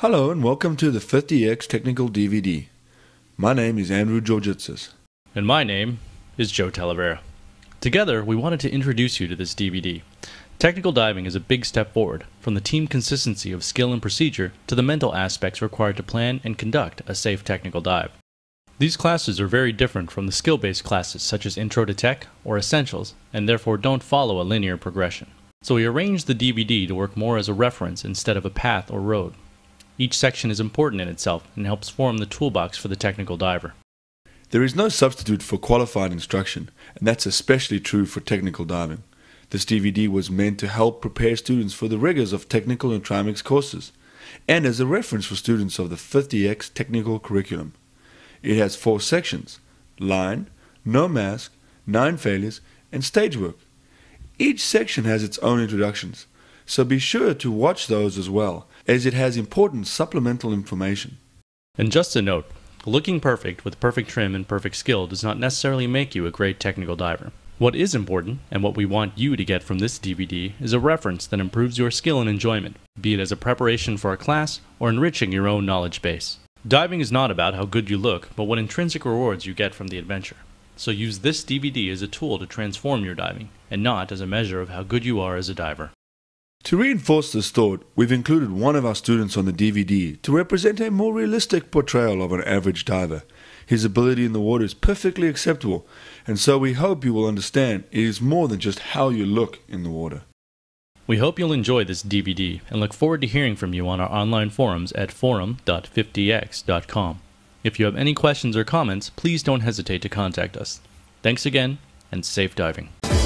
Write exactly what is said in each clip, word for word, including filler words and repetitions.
Hello and welcome to the fifth D X Technical D V D. My name is Andrew Georgitsis. And my name is Joe Talavera. Together, we wanted to introduce you to this D V D. Technical diving is a big step forward, from the team consistency of skill and procedure to the mental aspects required to plan and conduct a safe technical dive. These classes are very different from the skill-based classes such as Intro to Tech or Essentials, and therefore don't follow a linear progression. So we arranged the D V D to work more as a reference instead of a path or road. Each section is important in itself and helps form the toolbox for the technical diver. There is no substitute for qualified instruction, and that's especially true for technical diving. This D V D was meant to help prepare students for the rigors of technical and trimix courses, and as a reference for students of the fifth D X technical curriculum. It has four sections: line, no mask, nine failures, and stage work. Each section has its own introductions, so be sure to watch those as well, as it has important supplemental information. And just a note, looking perfect with perfect trim and perfect skill does not necessarily make you a great technical diver. What is important, and what we want you to get from this D V D, is a reference that improves your skill and enjoyment, be it as a preparation for a class or enriching your own knowledge base. Diving is not about how good you look, but what intrinsic rewards you get from the adventure. So use this D V D as a tool to transform your diving, and not as a measure of how good you are as a diver. To reinforce this thought, we've included one of our students on the D V D to represent a more realistic portrayal of an average diver. His ability in the water is perfectly acceptable, and so we hope you will understand it is more than just how you look in the water. We hope you'll enjoy this D V D and look forward to hearing from you on our online forums at forum dot five D X dot com. If you have any questions or comments, please don't hesitate to contact us. Thanks again, and safe diving.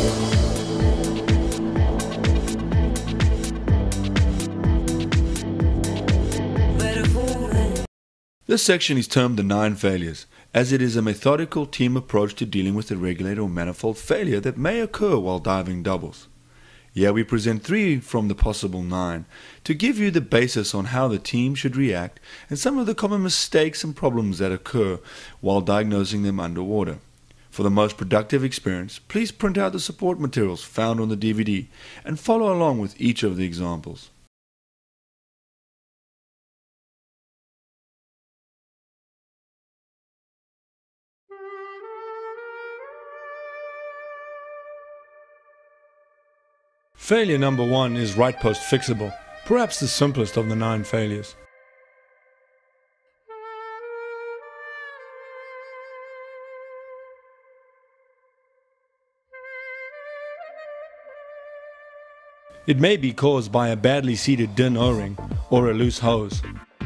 This section is termed the nine failures, as it is a methodical team approach to dealing with the regulator or manifold failure that may occur while diving doubles. Here we present three from the possible nine, to give you the basis on how the team should react and some of the common mistakes and problems that occur while diagnosing them underwater. For the most productive experience, please print out the support materials found on the D V D and follow along with each of the examples. Failure number one is right post fixable, perhaps the simplest of the nine failures. It may be caused by a badly seated din O-ring or a loose hose.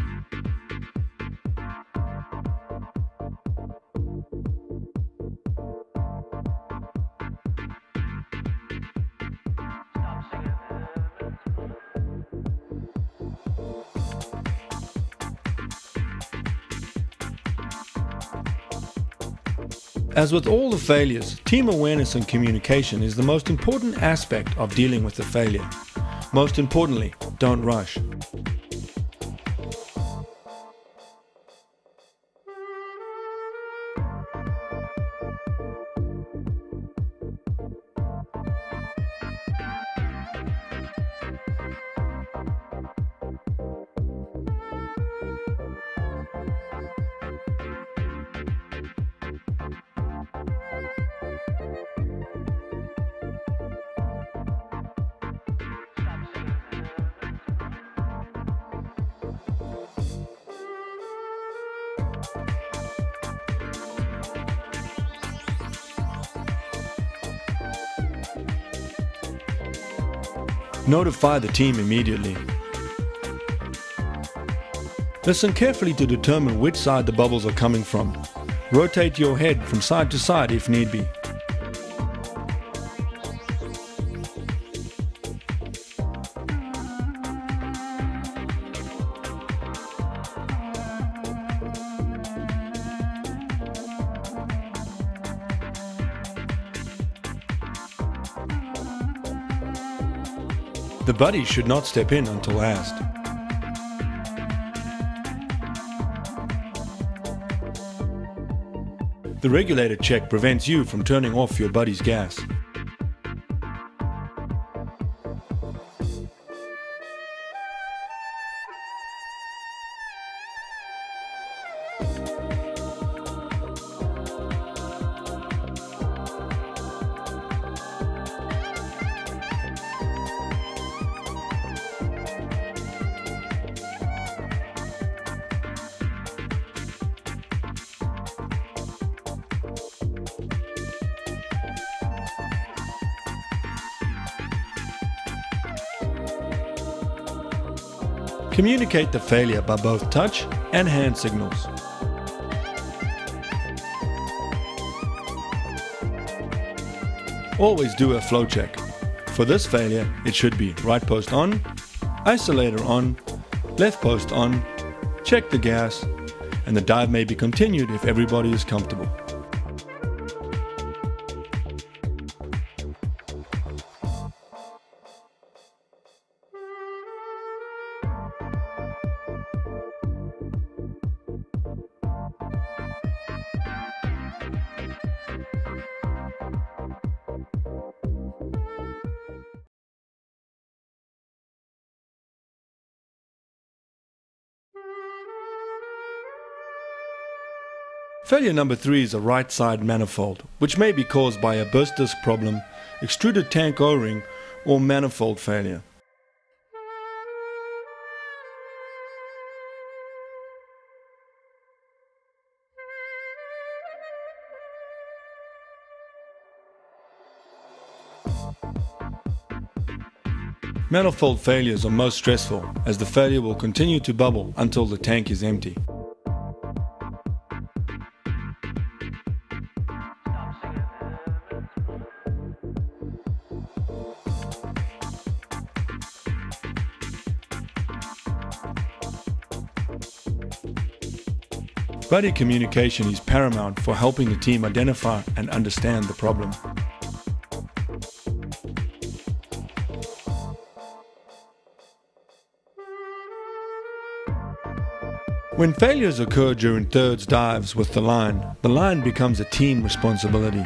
As with all the failures, team awareness and communication is the most important aspect of dealing with the failure. Most importantly, don't rush. Notify the team immediately. Listen carefully to determine which side the bubbles are coming from. Rotate your head from side to side if need be. The buddy should not step in until asked. The regulator check prevents you from turning off your buddy's gas. Communicate the failure by both touch and hand signals. Always do a flow check. For this failure, it should be right post on, isolator on, left post on, check the gas, and the dive may be continued if everybody is comfortable. Failure number three is a right side manifold, which may be caused by a burst disc problem, extruded tank O-ring, or manifold failure. Manifold failures are most stressful, as the failure will continue to bubble until the tank is empty. Buddy communication is paramount for helping the team identify and understand the problem. When failures occur during thirds dives with the line, the line becomes a team responsibility.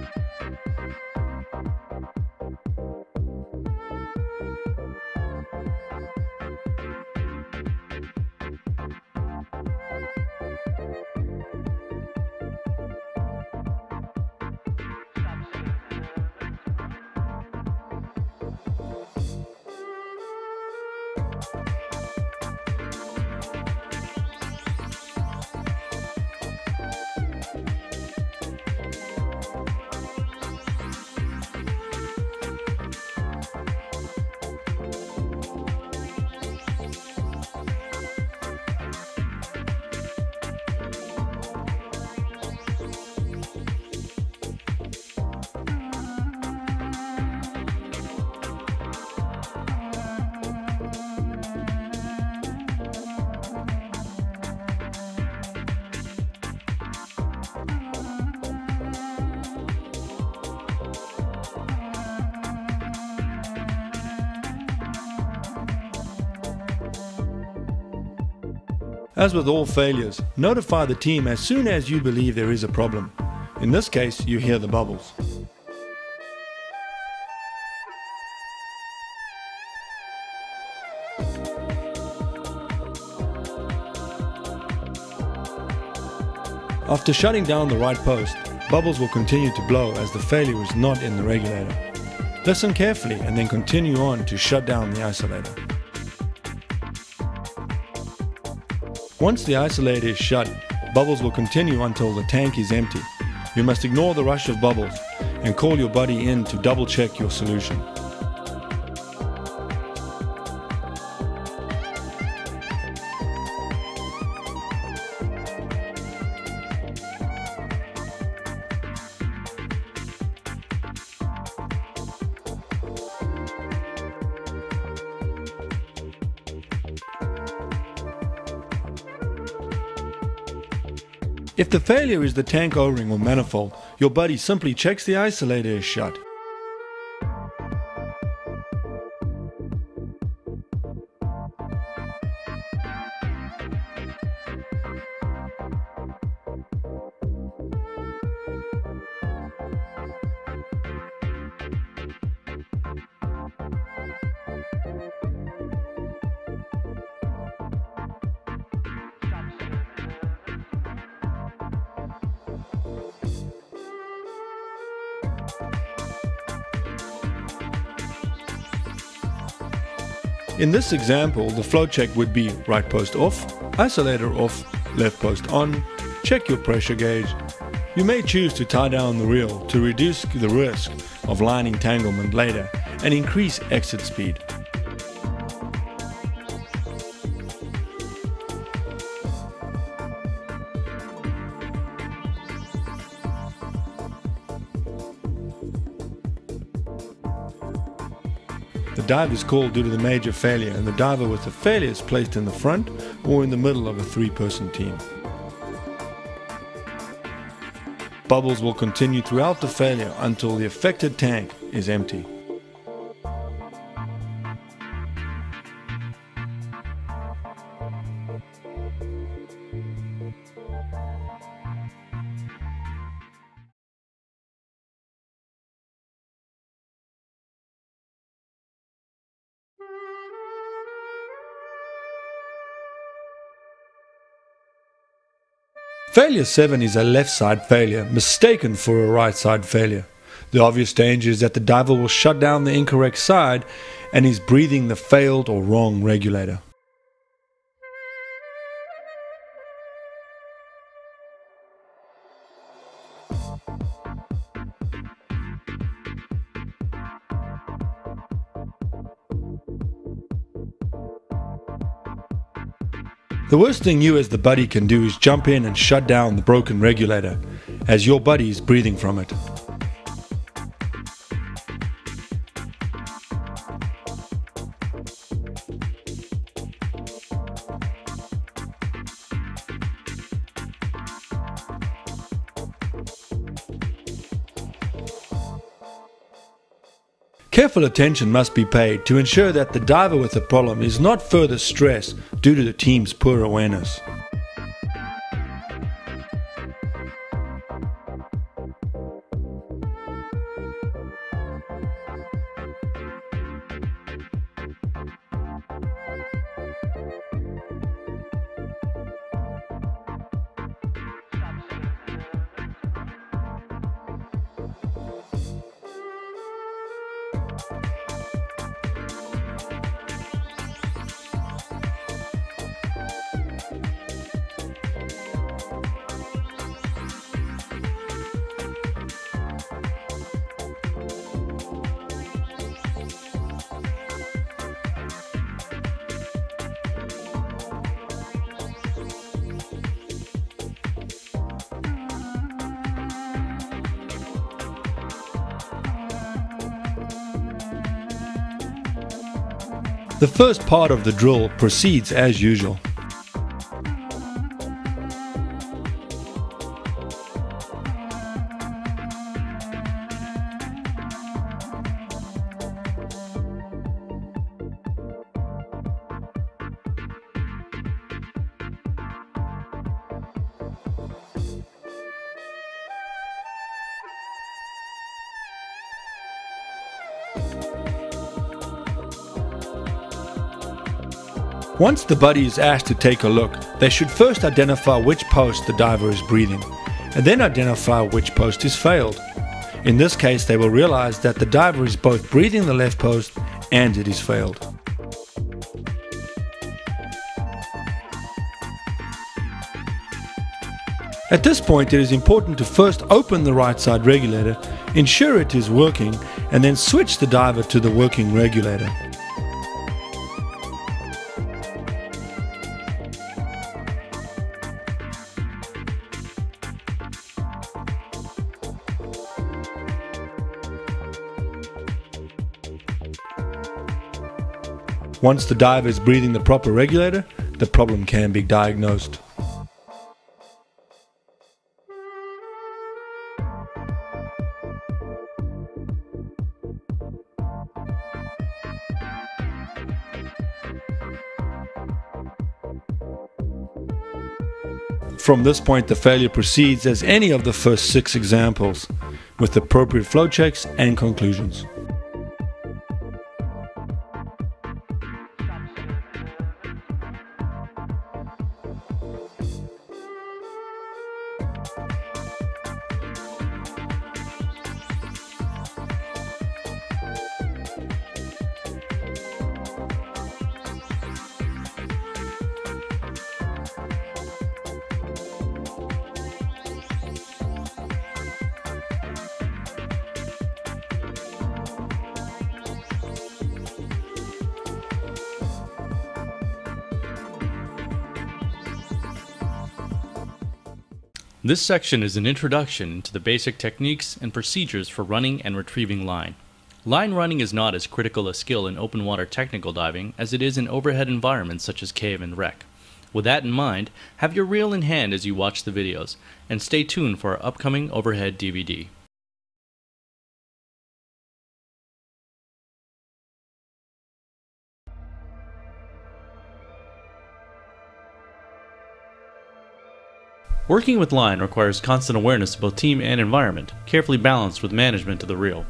As with all failures, notify the team as soon as you believe there is a problem. In this case, you hear the bubbles. After shutting down the right post, bubbles will continue to blow as the failure is not in the regulator. Listen carefully and then continue on to shut down the isolator. Once the isolator is shut, bubbles will continue until the tank is empty. You must ignore the rush of bubbles and call your buddy in to double check your solution. If the failure is the tank O-ring or manifold, your buddy simply checks the isolator is shut. In this example, the flow check would be right post off, isolator off, left post on, check your pressure gauge. You may choose to tie down the reel to reduce the risk of line entanglement later and increase exit speed. The dive is called due to the major failure, and the diver with the failure is placed in the front or in the middle of a three-person team. Bubbles will continue throughout the failure until the affected tank is empty. Failure seven is a left side failure, mistaken for a right side failure. The obvious danger is that the diver will shut down the incorrect side and is breathing the failed or wrong regulator. The worst thing you as the buddy can do is jump in and shut down the broken regulator, as your buddy is breathing from it. Careful attention must be paid to ensure that the diver with the problem is not further stressed due to the team's poor awareness. The first part of the drill proceeds as usual. Once the buddy is asked to take a look, they should first identify which post the diver is breathing, and then identify which post is failed. In this case, they will realize that the diver is both breathing the left post and it is failed. At this point, it is important to first open the right side regulator, ensure it is working, and then switch the diver to the working regulator. Once the diver is breathing the proper regulator, the problem can be diagnosed. From this point, the failure proceeds as any of the first six examples, with appropriate flow checks and conclusions. This section is an introduction to the basic techniques and procedures for running and retrieving line. Line running is not as critical a skill in open water technical diving as it is in overhead environments such as cave and wreck. With that in mind, have your reel in hand as you watch the videos, and stay tuned for our upcoming overhead D V D. Working with line requires constant awareness of both team and environment, carefully balanced with management of the reel.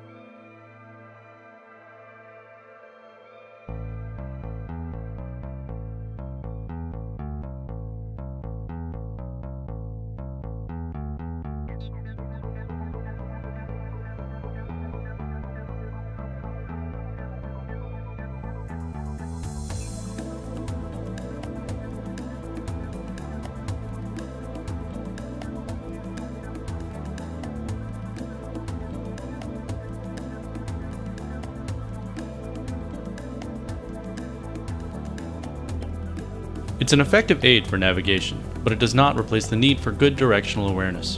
It's an effective aid for navigation, but it does not replace the need for good directional awareness.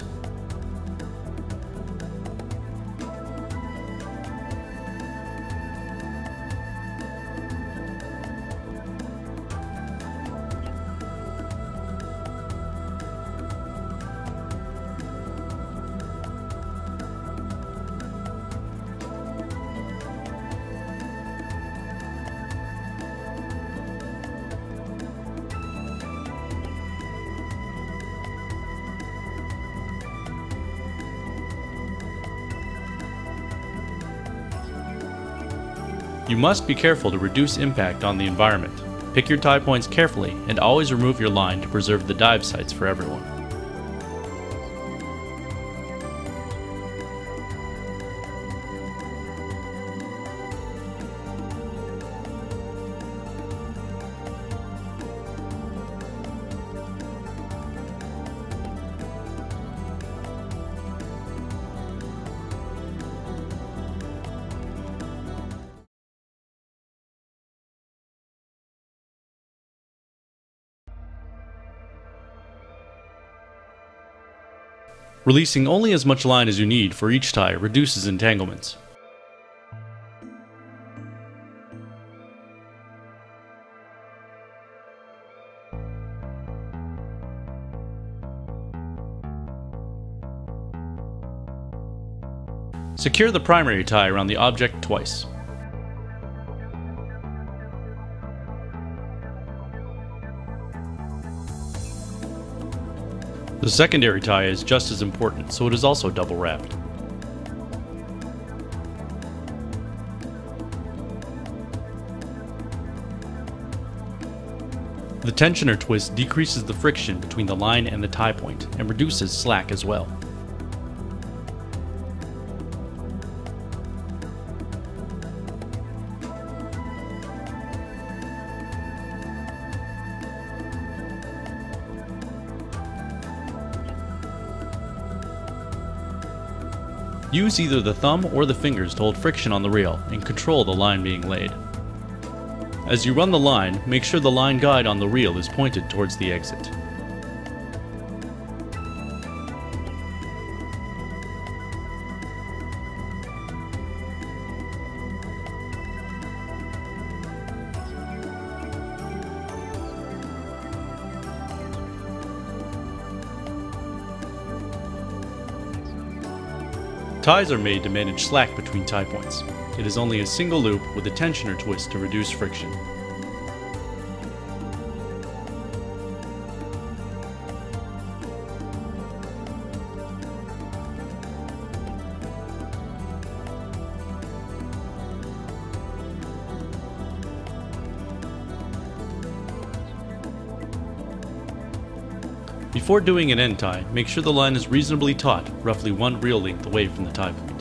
You must be careful to reduce impact on the environment. Pick your tie points carefully and always remove your line to preserve the dive sites for everyone. Releasing only as much line as you need for each tie reduces entanglements. Secure the primary tie around the object twice. The secondary tie is just as important, so it is also double wrapped. The tensioner twist decreases the friction between the line and the tie point and reduces slack as well. Use either the thumb or the fingers to hold friction on the reel and control the line being laid. As you run the line, make sure the line guide on the reel is pointed towards the exit. Ties are made to manage slack between tie points. It is only a single loop with a tensioner twist to reduce friction. Before doing an end tie, make sure the line is reasonably taut, roughly one reel length away from the tie point.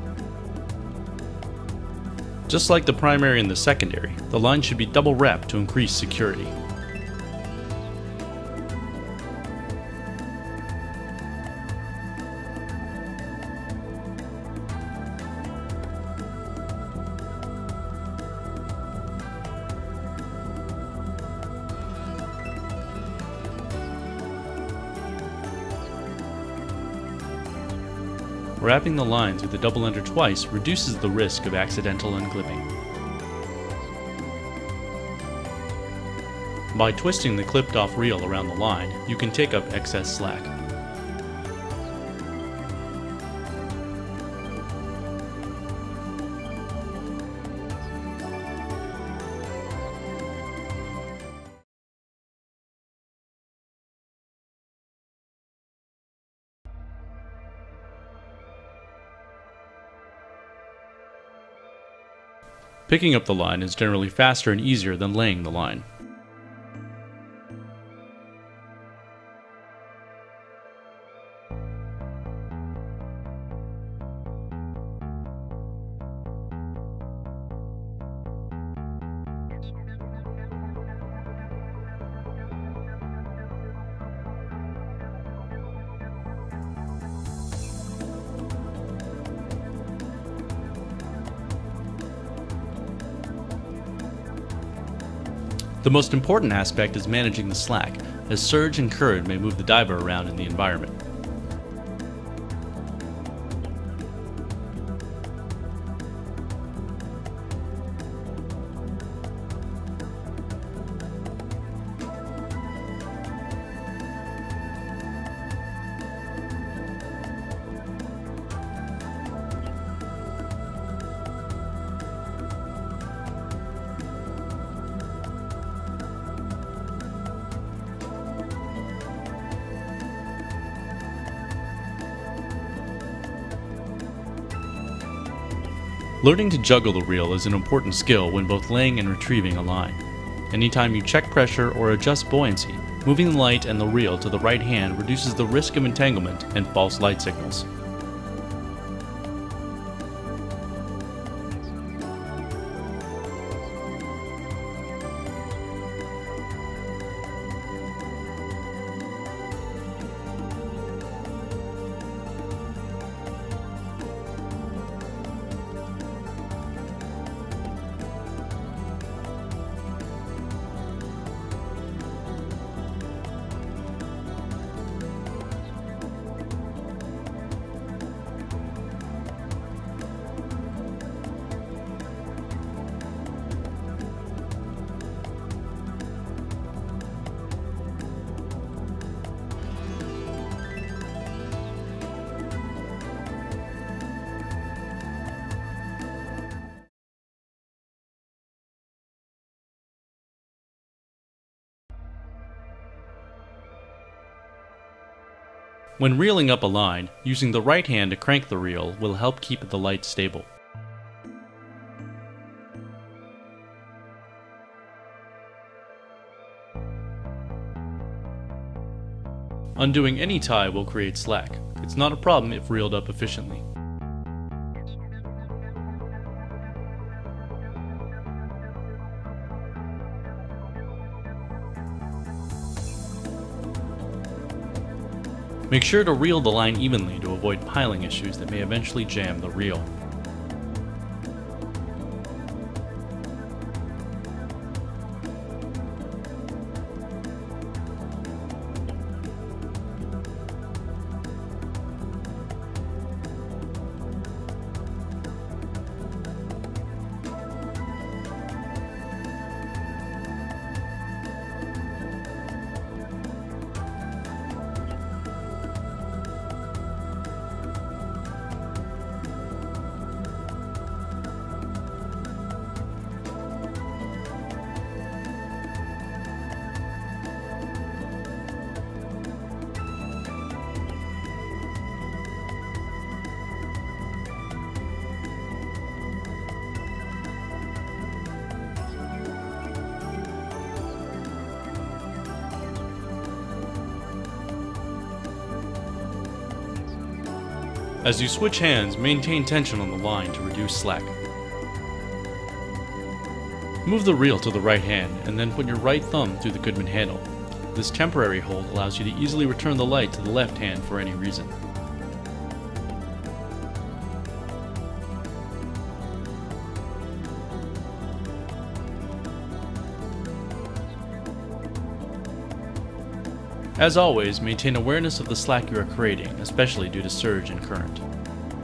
Just like the primary and the secondary, the line should be double wrapped to increase security. Wrapping the line through the double ender twice reduces the risk of accidental unclipping. By twisting the clipped off reel around the line, you can take up excess slack. Picking up the line is generally faster and easier than laying the line. The most important aspect is managing the slack, as surge and current may move the diver around in the environment. Learning to juggle the reel is an important skill when both laying and retrieving a line. Anytime you check pressure or adjust buoyancy, moving the light and the reel to the right hand reduces the risk of entanglement and false light signals. When reeling up a line, using the right hand to crank the reel will help keep the light stable. Undoing any tie will create slack. It's not a problem if reeled up efficiently. Make sure to reel the line evenly to avoid piling issues that may eventually jam the reel. As you switch hands, maintain tension on the line to reduce slack. Move the reel to the right hand and then put your right thumb through the Goodman handle. This temporary hold allows you to easily return the light to the left hand for any reason. As always, maintain awareness of the slack you are creating, especially due to surge and current.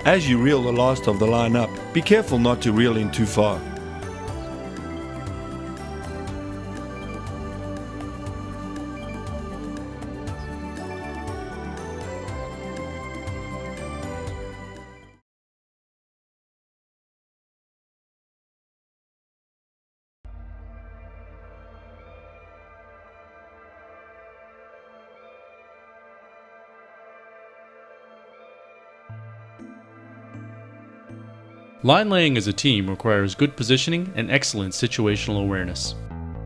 As you reel the last of the line up, be careful not to reel in too far. Line laying as a team requires good positioning and excellent situational awareness.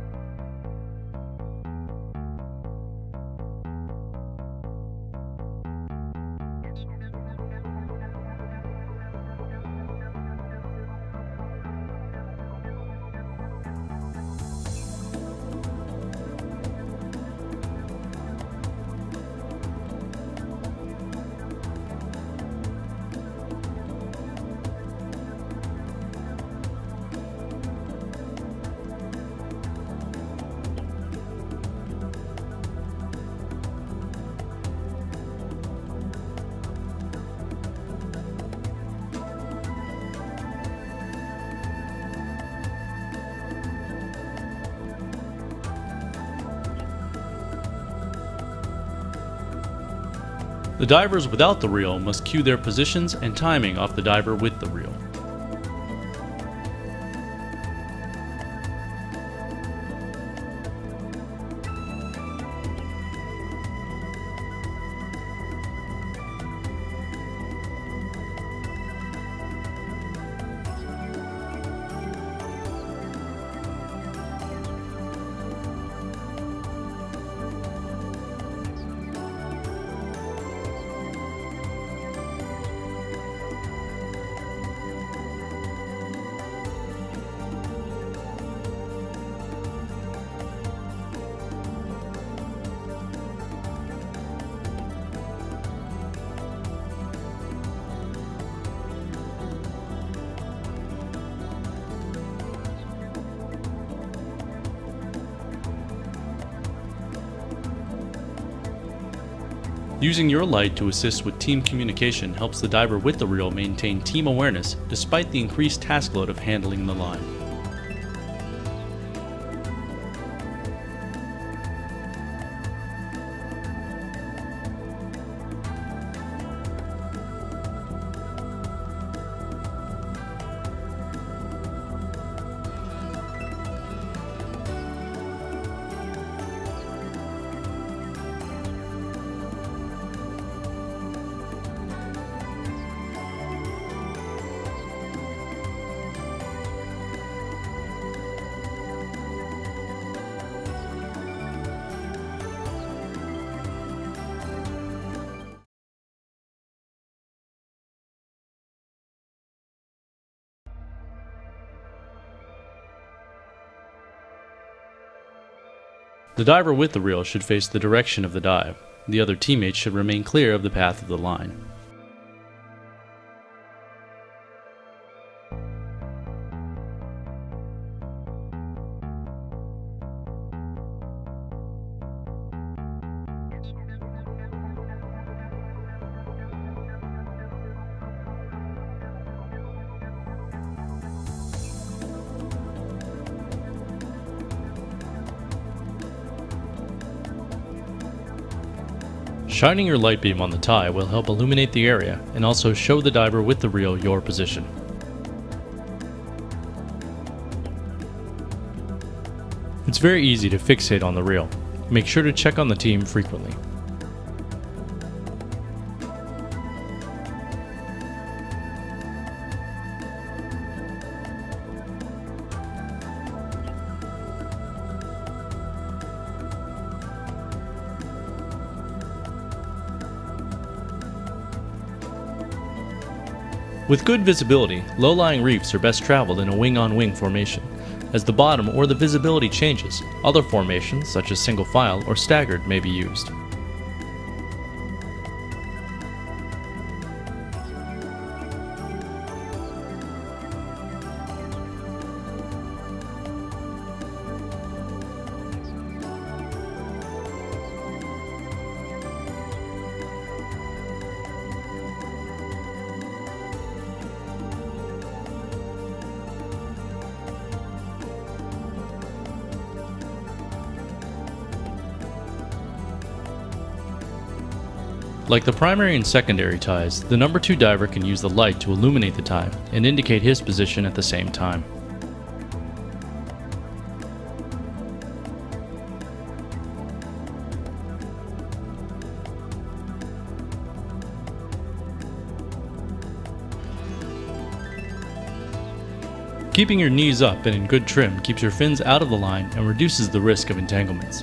The divers without the reel must cue their positions and timing off the diver with the reel. Using your light to assist with team communication helps the diver with the reel maintain team awareness despite the increased task load of handling the line. The diver with the reel should face the direction of the dive. The other teammates should remain clear of the path of the line. Shining your light beam on the tie will help illuminate the area and also show the diver with the reel your position. It's very easy to fixate on the reel. Make sure to check on the team frequently. With good visibility, low-lying reefs are best traveled in a wing-on-wing formation. As the bottom or the visibility changes, other formations, such as single file or staggered, may be used. Like the primary and secondary ties, the number two diver can use the light to illuminate the tie and indicate his position at the same time. Keeping your knees up and in good trim keeps your fins out of the line and reduces the risk of entanglements.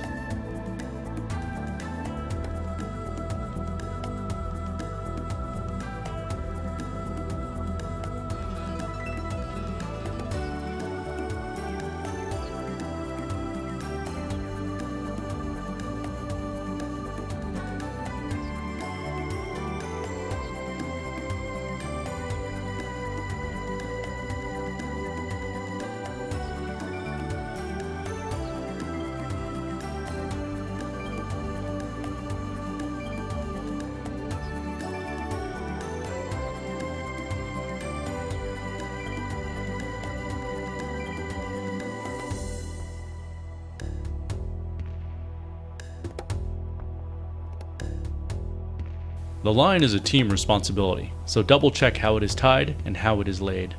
The line is a team responsibility, so double check how it is tied and how it is laid.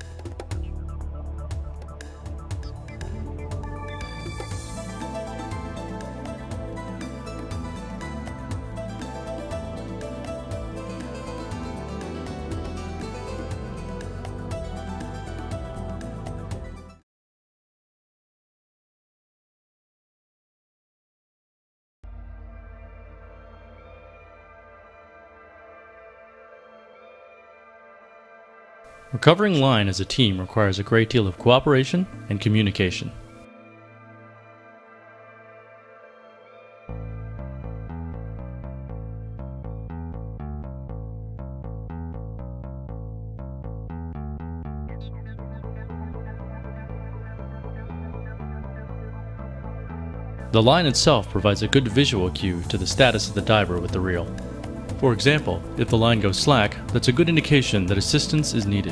Recovering line as a team requires a great deal of cooperation and communication. The line itself provides a good visual cue to the status of the diver with the reel. For example, if the line goes slack, that's a good indication that assistance is needed.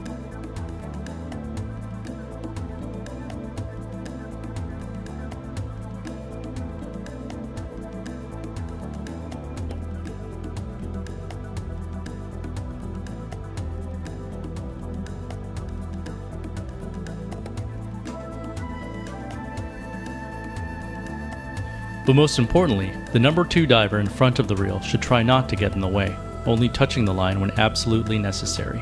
But most importantly, the number two diver in front of the reel should try not to get in the way, only touching the line when absolutely necessary.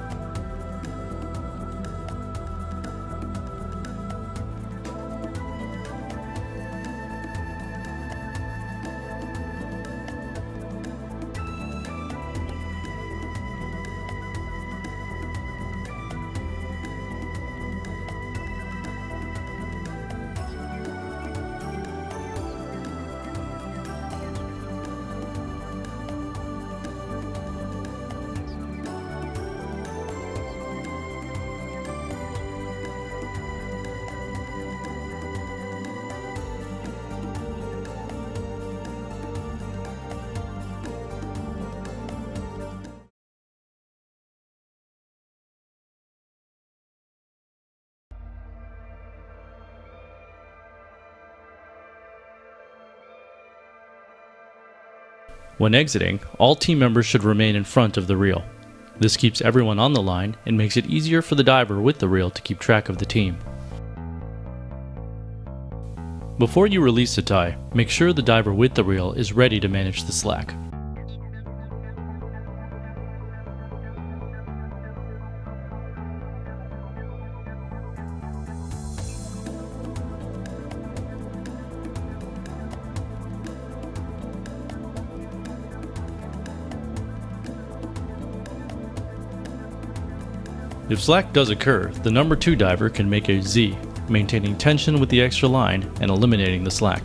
When exiting, all team members should remain in front of the reel. This keeps everyone on the line and makes it easier for the diver with the reel to keep track of the team. Before you release a tie, make sure the diver with the reel is ready to manage the slack. If slack does occur, the number two diver can make a Z, maintaining tension with the extra line and eliminating the slack.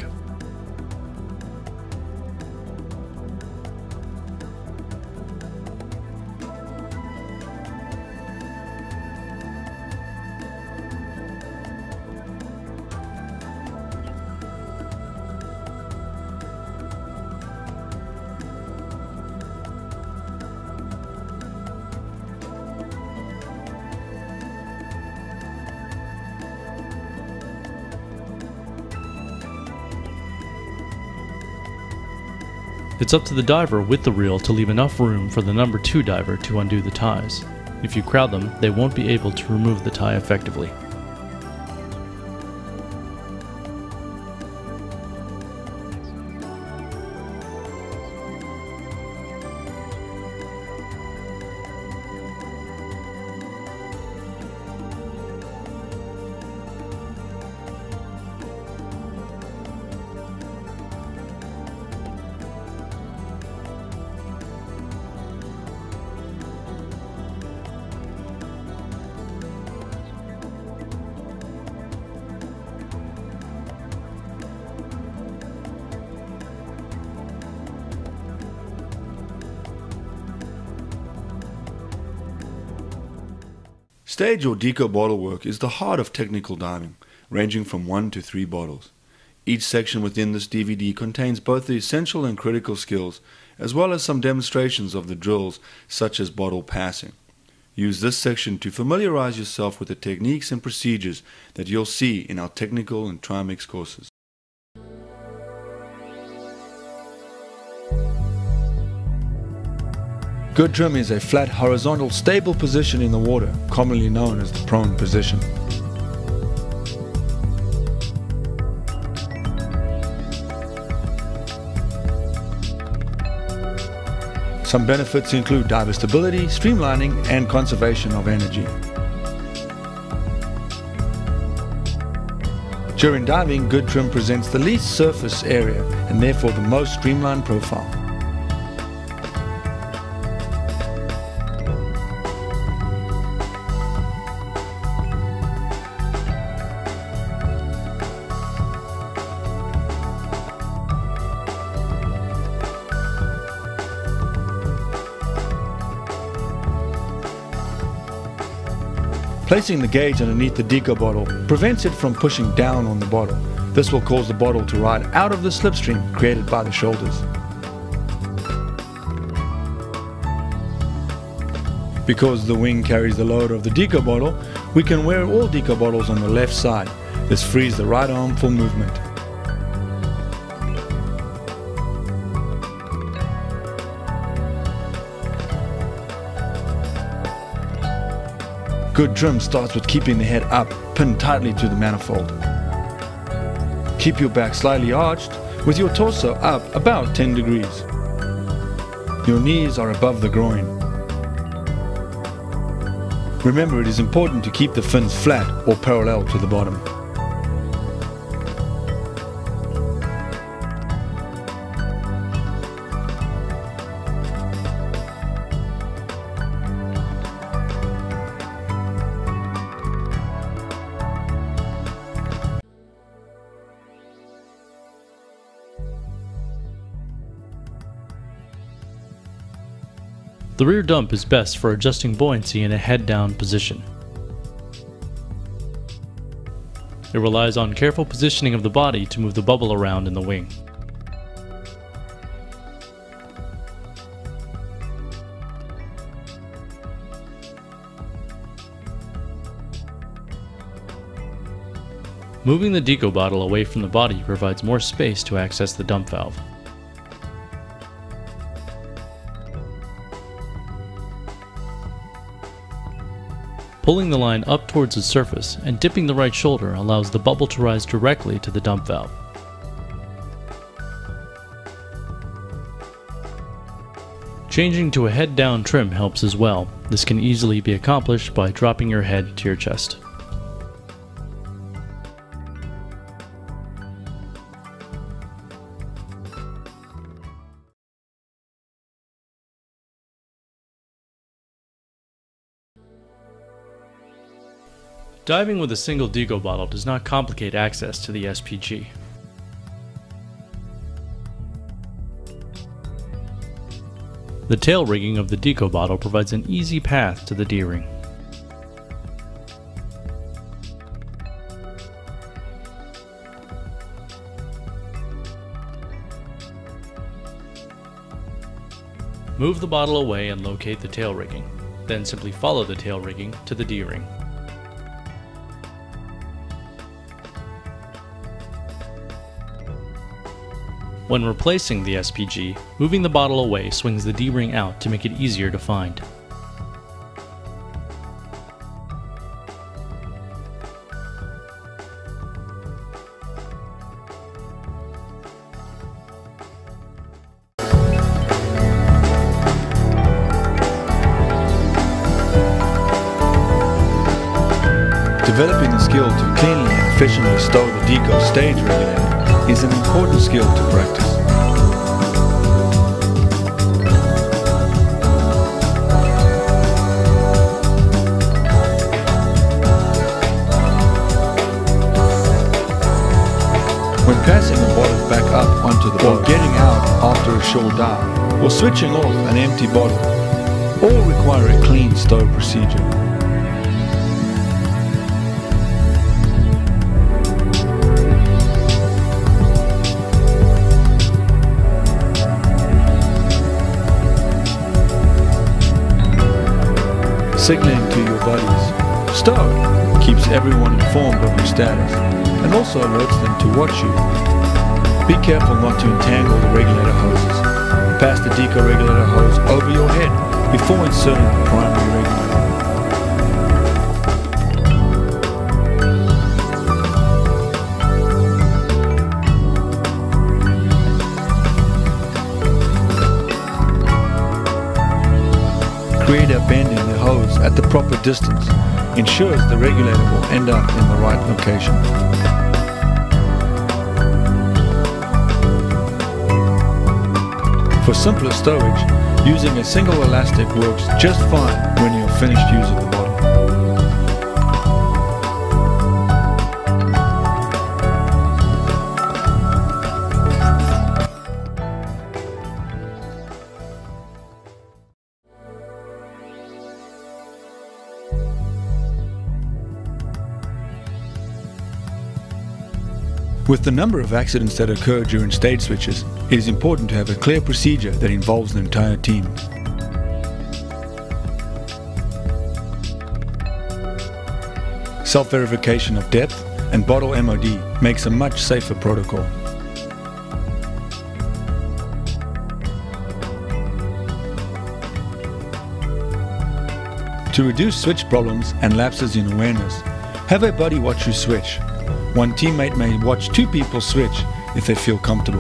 It's up to the diver with the reel to leave enough room for the number two diver to undo the ties. If you crowd them, they won't be able to remove the tie effectively. Stage or deco bottle work is the heart of technical diving, ranging from one to three bottles. Each section within this D V D contains both the essential and critical skills, as well as some demonstrations of the drills such as bottle passing. Use this section to familiarize yourself with the techniques and procedures that you'll see in our technical and trimix courses. Good trim is a flat, horizontal, stable position in the water, commonly known as the prone position. Some benefits include diver stability, streamlining, and conservation of energy. During diving, good trim presents the least surface area and therefore the most streamlined profile. Placing the gauge underneath the deco bottle prevents it from pushing down on the bottle. This will cause the bottle to ride out of the slipstream created by the shoulders. Because the wing carries the load of the deco bottle, we can wear all deco bottles on the left side. This frees the right arm for movement. Good trim starts with keeping the head up, pinned tightly to the manifold. Keep your back slightly arched, with your torso up about ten degrees. Your knees are above the groin. Remember, it is important to keep the fins flat or parallel to the bottom. The rear dump is best for adjusting buoyancy in a head-down position. It relies on careful positioning of the body to move the bubble around in the wing. Moving the deco bottle away from the body provides more space to access the dump valve. Pulling the line up towards the surface and dipping the right shoulder allows the bubble to rise directly to the dump valve. Changing to a head-down trim helps as well. This can easily be accomplished by dropping your head to your chest. Diving with a single deco bottle does not complicate access to the S P G. The tail rigging of the deco bottle provides an easy path to the D-ring. Move the bottle away and locate the tail rigging. Then simply follow the tail rigging to the D-ring. When replacing the S P G, moving the bottle away swings the D-ring out to make it easier to find. Developing the skill to cleanly and efficiently stow the deco stage regulator is an important skill to practice. When passing a bottle back up onto the bottle, or getting out after a short dive, or switching off an empty bottle, all require a clean stow procedure. Signaling to your buddies, stow, keeps everyone informed of your status and also alerts them to watch you. Be careful not to entangle the regulator hoses. Pass the deco regulator hose over your head before inserting the primary regulator. Create a bend in the hose at the proper distance ensures the regulator will end up in the right location. For simpler stowage, using a single elastic works just fine when you're finished using the bottle. With the number of accidents that occur during stage switches, it is important to have a clear procedure that involves the entire team. Self-verification of depth and bottle M O D makes a much safer protocol. To reduce switch problems and lapses in awareness, have a buddy watch you switch. One teammate may watch two people switch if they feel comfortable.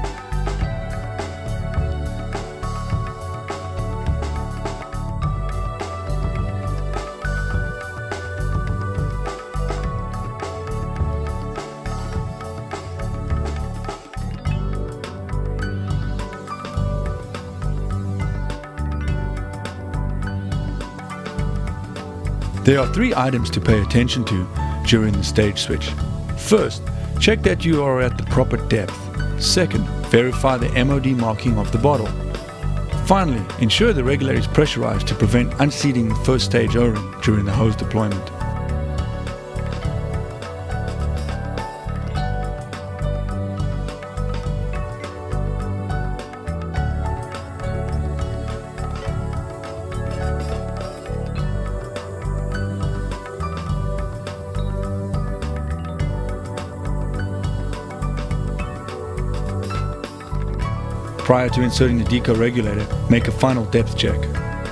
There are three items to pay attention to during the stage switch. First, check that you are at the proper depth. Second, verify the M O D marking of the bottle. Finally, ensure the regulator is pressurized to prevent unseating the first stage O-ring during the hose deployment. Prior to inserting the deco regulator, make a final depth check.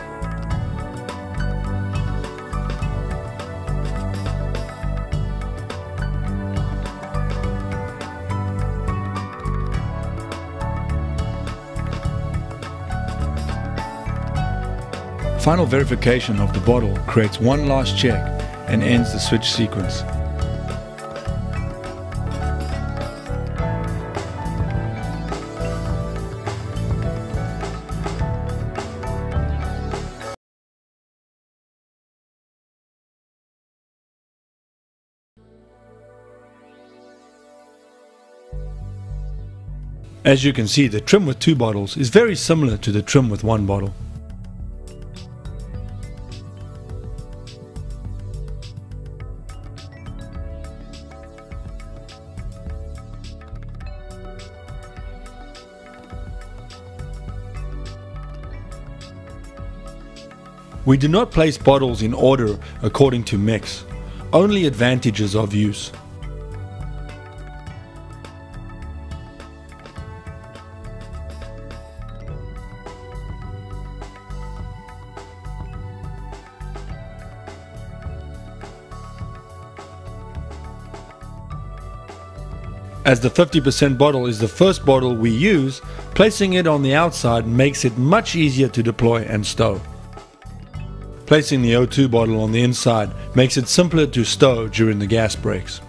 Final verification of the bottle creates one last check and ends the switch sequence. As you can see, the trim with two bottles is very similar to the trim with one bottle. We do not place bottles in order according to mix, only advantages of use. As the fifty percent bottle is the first bottle we use, placing it on the outside makes it much easier to deploy and stow. Placing the O two bottle on the inside makes it simpler to stow during the gas breaks.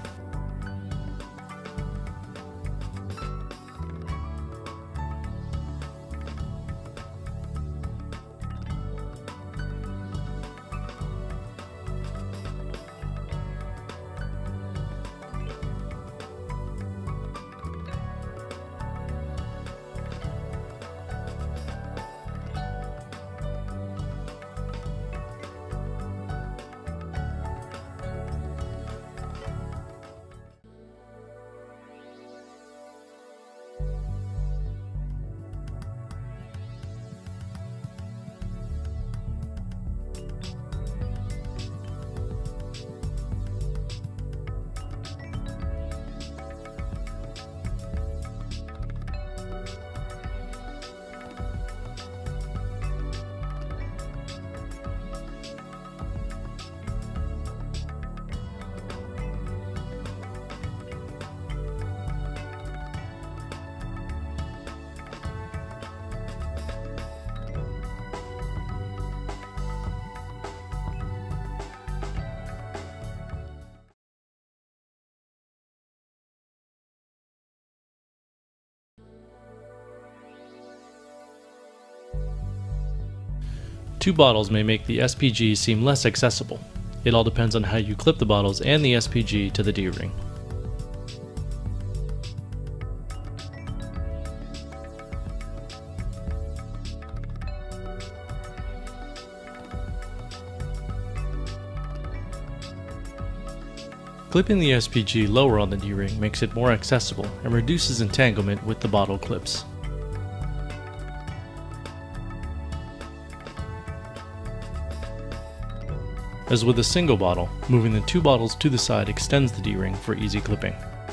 Two bottles may make the S P G seem less accessible. It all depends on how you clip the bottles and the S P G to the D-ring. Clipping the S P G lower on the D-ring makes it more accessible and reduces entanglement with the bottle clips. As with a single bottle, moving the two bottles to the side extends the D-ring for easy clipping.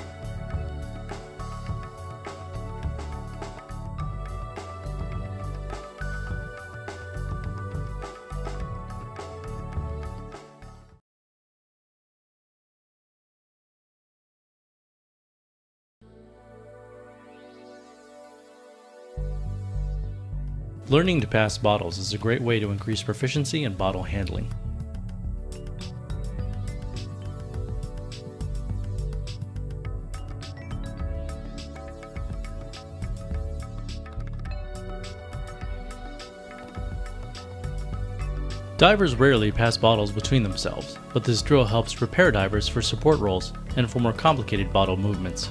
Learning to pass bottles is a great way to increase proficiency in bottle handling. Divers rarely pass bottles between themselves, but this drill helps prepare divers for support roles and for more complicated bottle movements.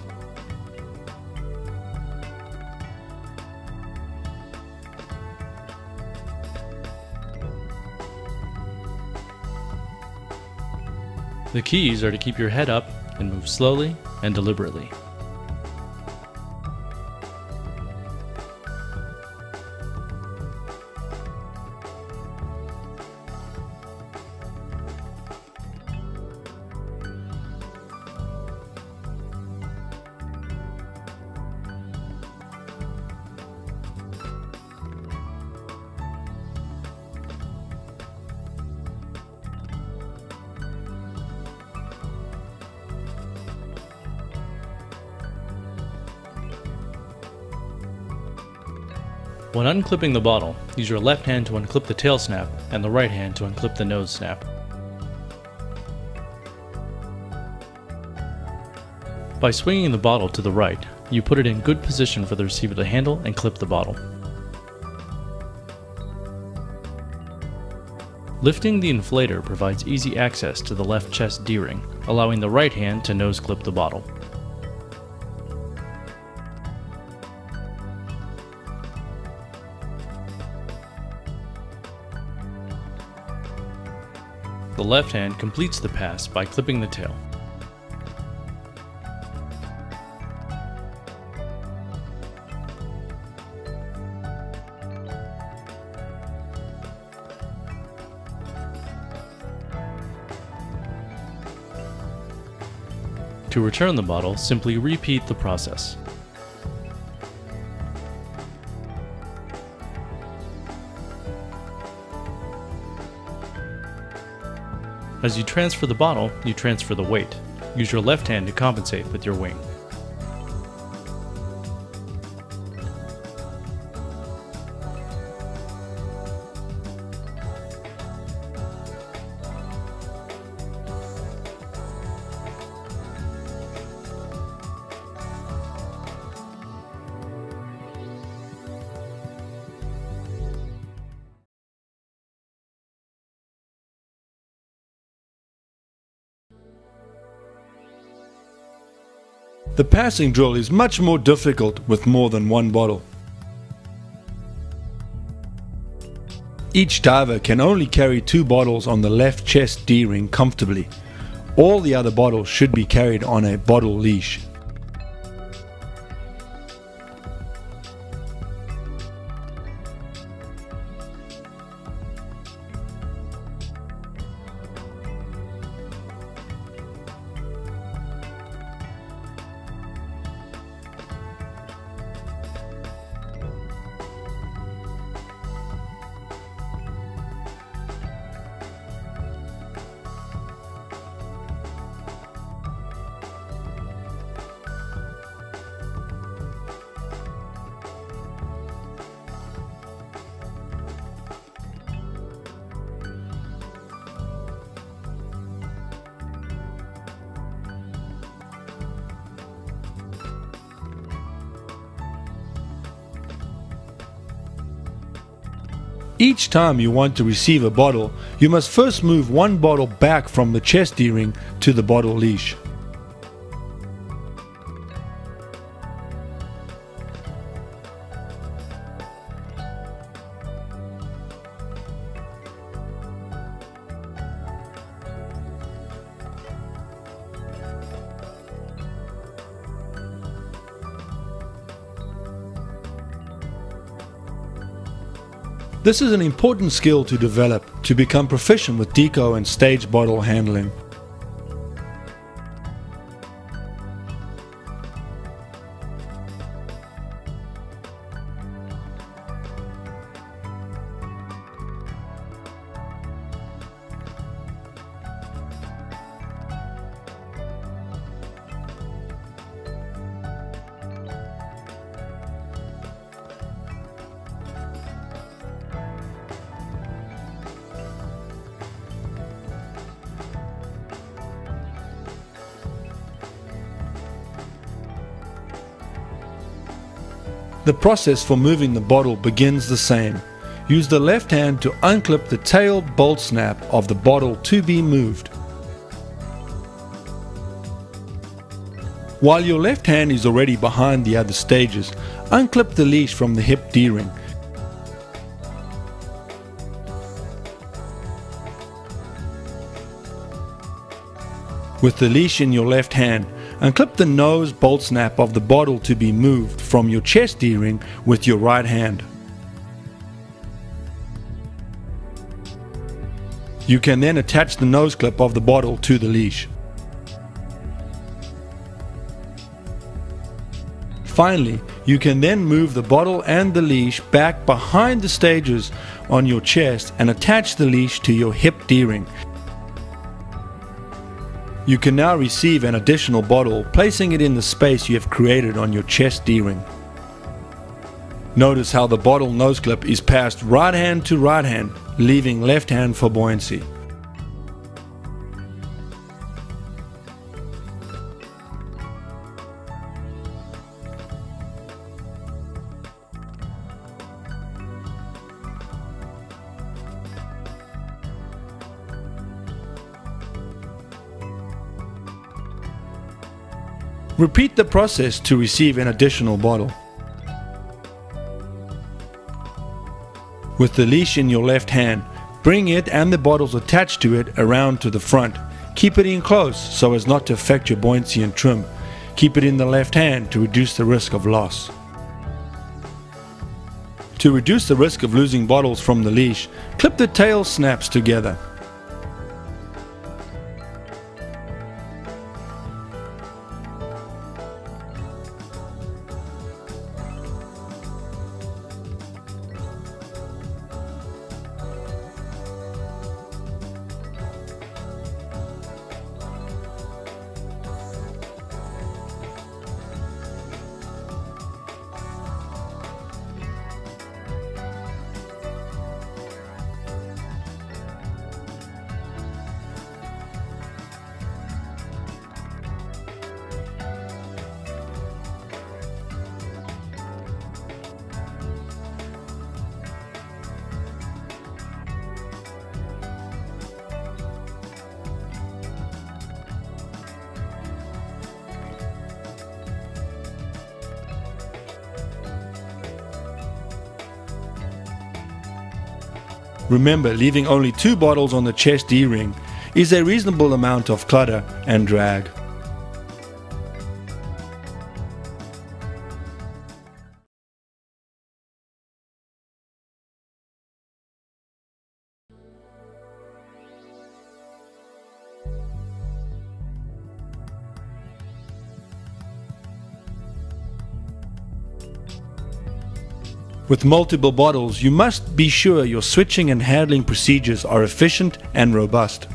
The keys are to keep your head up and move slowly and deliberately. When unclipping the bottle, use your left hand to unclip the tail snap and the right hand to unclip the nose snap. By swinging the bottle to the right, you put it in good position for the receiver to handle and clip the bottle. Lifting the inflator provides easy access to the left chest D-ring, allowing the right hand to nose clip the bottle. The left hand completes the pass by clipping the tail. To return the bottle, simply repeat the process. As you transfer the bottle, you transfer the weight. Use your left hand to compensate with your wing. The passing drill is much more difficult with more than one bottle. Each diver can only carry two bottles on the left chest D-ring comfortably. All the other bottles should be carried on a bottle leash. Each time you want to receive a bottle, you must first move one bottle back from the chest D-ring to the bottle leash. This is an important skill to develop to become proficient with deco and stage bottle handling. The process for moving the bottle begins the same. Use the left hand to unclip the tail bolt snap of the bottle to be moved. While your left hand is already behind the other stages, unclip the leash from the hip D-ring. With the leash in your left hand, unclip the nose bolt snap of the bottle to be moved from your chest D-ring with your right hand. You can then attach the nose clip of the bottle to the leash. Finally, you can then move the bottle and the leash back behind the stages on your chest and attach the leash to your hip D-ring. You can now receive an additional bottle, placing it in the space you have created on your chest D-ring. Notice how the bottle nose clip is passed right hand to right hand, leaving left hand for buoyancy. Repeat the process to receive an additional bottle. With the leash in your left hand, bring it and the bottles attached to it around to the front. Keep it in close so as not to affect your buoyancy and trim. Keep it in the left hand to reduce the risk of loss. To reduce the risk of losing bottles from the leash, clip the tail snaps together. Remember, leaving only two bottles on the chest D-ring is a reasonable amount of clutter and drag. With multiple bottles, you must be sure your switching and handling procedures are efficient and robust.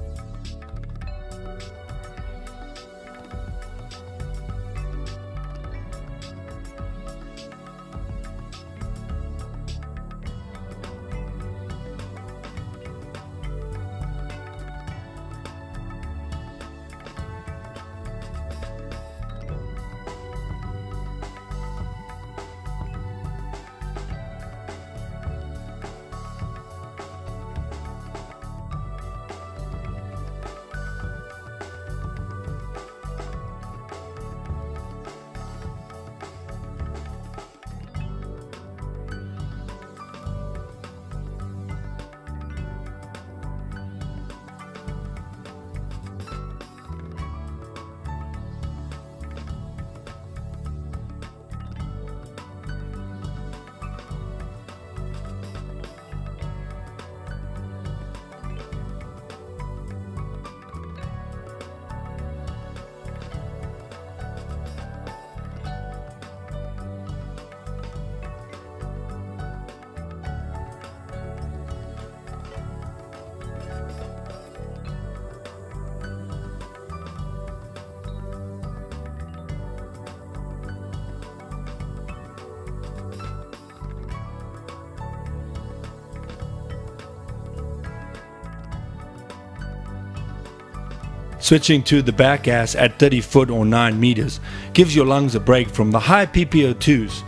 Switching to the back gas at thirty foot or nine meters gives your lungs a break from the high P P O twos.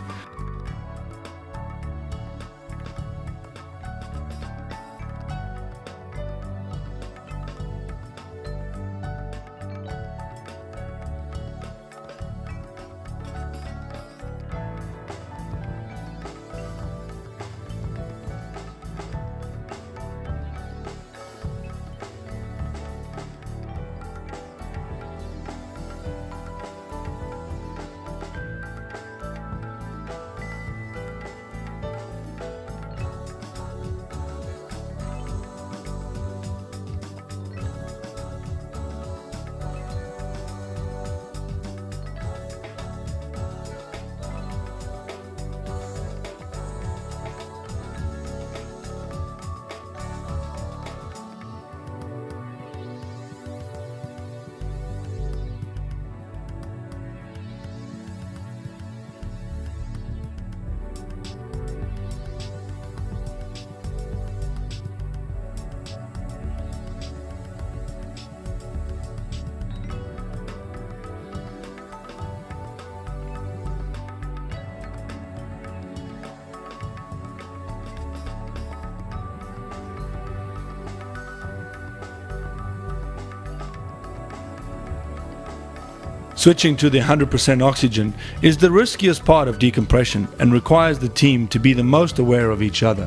Switching to the one hundred percent oxygen is the riskiest part of decompression and requires the team to be the most aware of each other.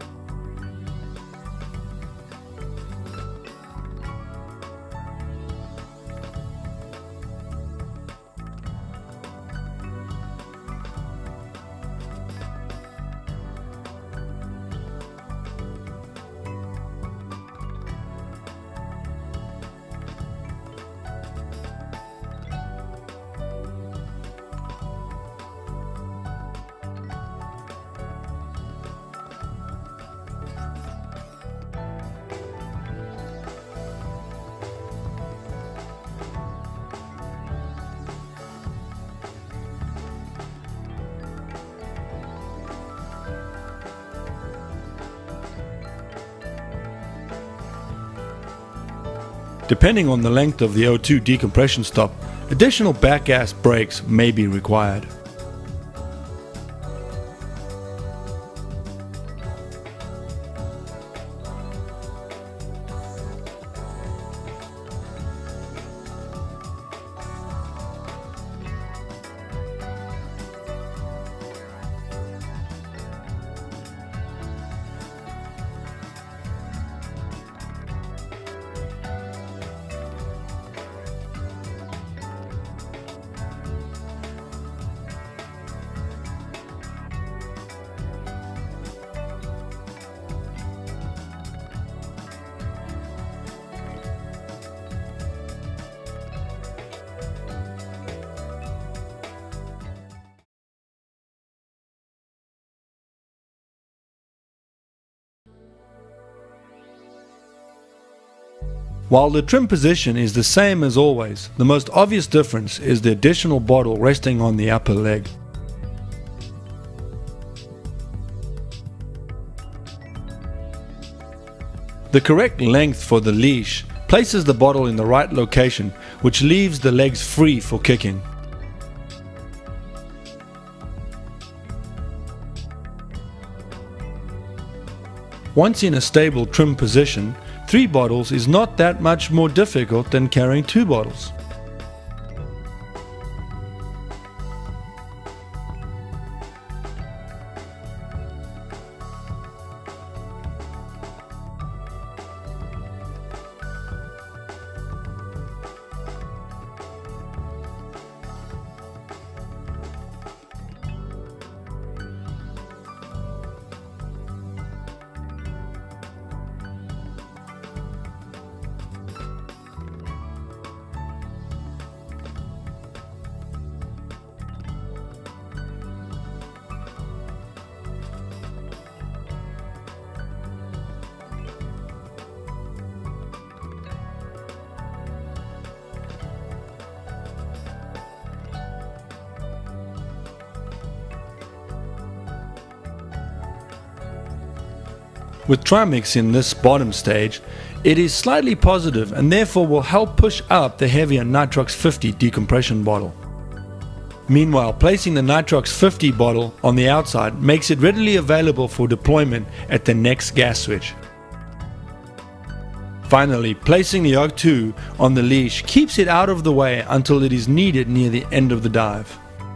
Depending on the length of the O two decompression stop, additional back gas breaks may be required. While the trim position is the same as always, the most obvious difference is the additional bottle resting on the upper leg. The correct length for the leash places the bottle in the right location, which leaves the legs free for kicking. Once in a stable trim position, three bottles is not that much more difficult than carrying two bottles. With Trimix in this bottom stage, it is slightly positive and therefore will help push up the heavier Nitrox fifty decompression bottle. Meanwhile, placing the Nitrox fifty bottle on the outside makes it readily available for deployment at the next gas switch. Finally, placing the O two on the leash keeps it out of the way until it is needed near the end of the dive.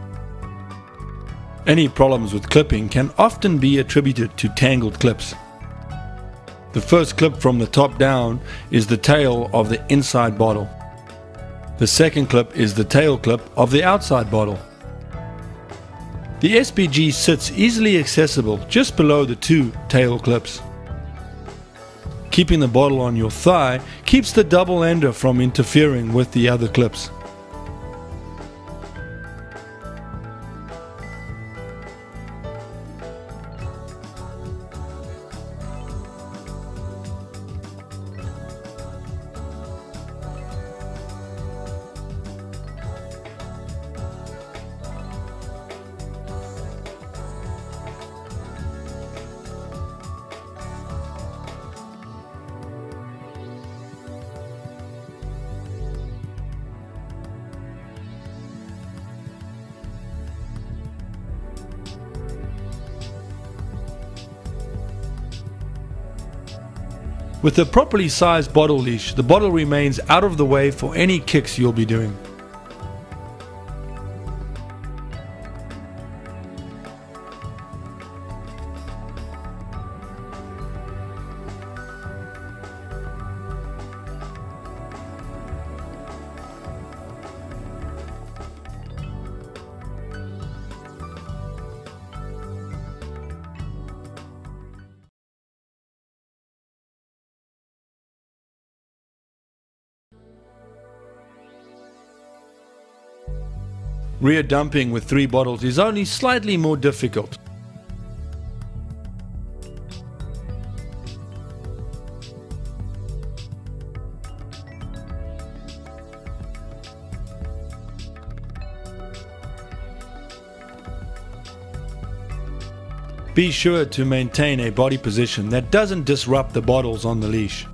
Any problems with clipping can often be attributed to tangled clips. The first clip from the top down is the tail of the inside bottle. The second clip is the tail clip of the outside bottle. The S P G sits easily accessible just below the two tail clips. Keeping the bottle on your thigh keeps the double ender from interfering with the other clips. With a properly sized bottle leash, the bottle remains out of the way for any kicks you'll be doing. Rear dumping with three bottles is only slightly more difficult. Be sure to maintain a body position that doesn't disrupt the bottles on the leash.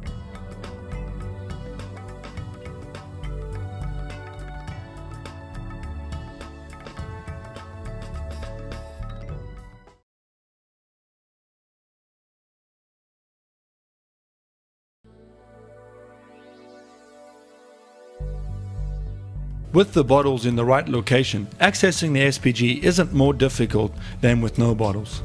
With the bottles in the right location, accessing the S P G isn't more difficult than with no bottles.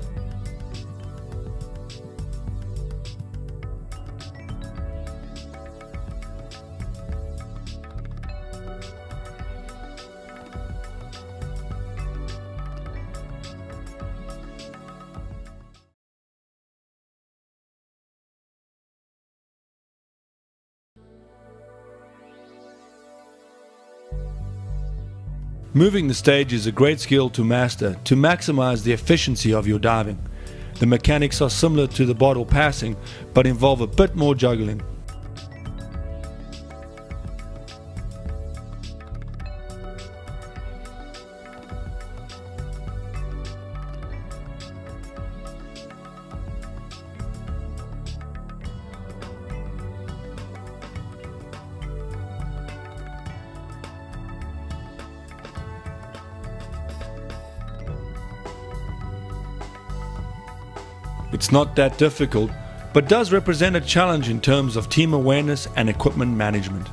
Moving the stage is a great skill to master to maximize the efficiency of your diving. The mechanics are similar to the bottle passing, but involve a bit more juggling. It's not that difficult, but does represent a challenge in terms of team awareness and equipment management.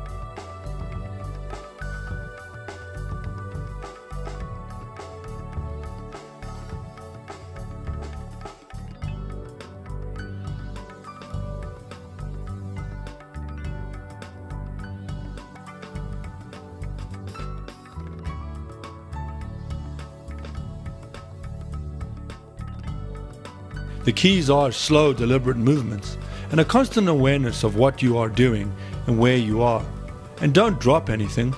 The keys are slow, deliberate movements and a constant awareness of what you are doing and where you are. And don't drop anything.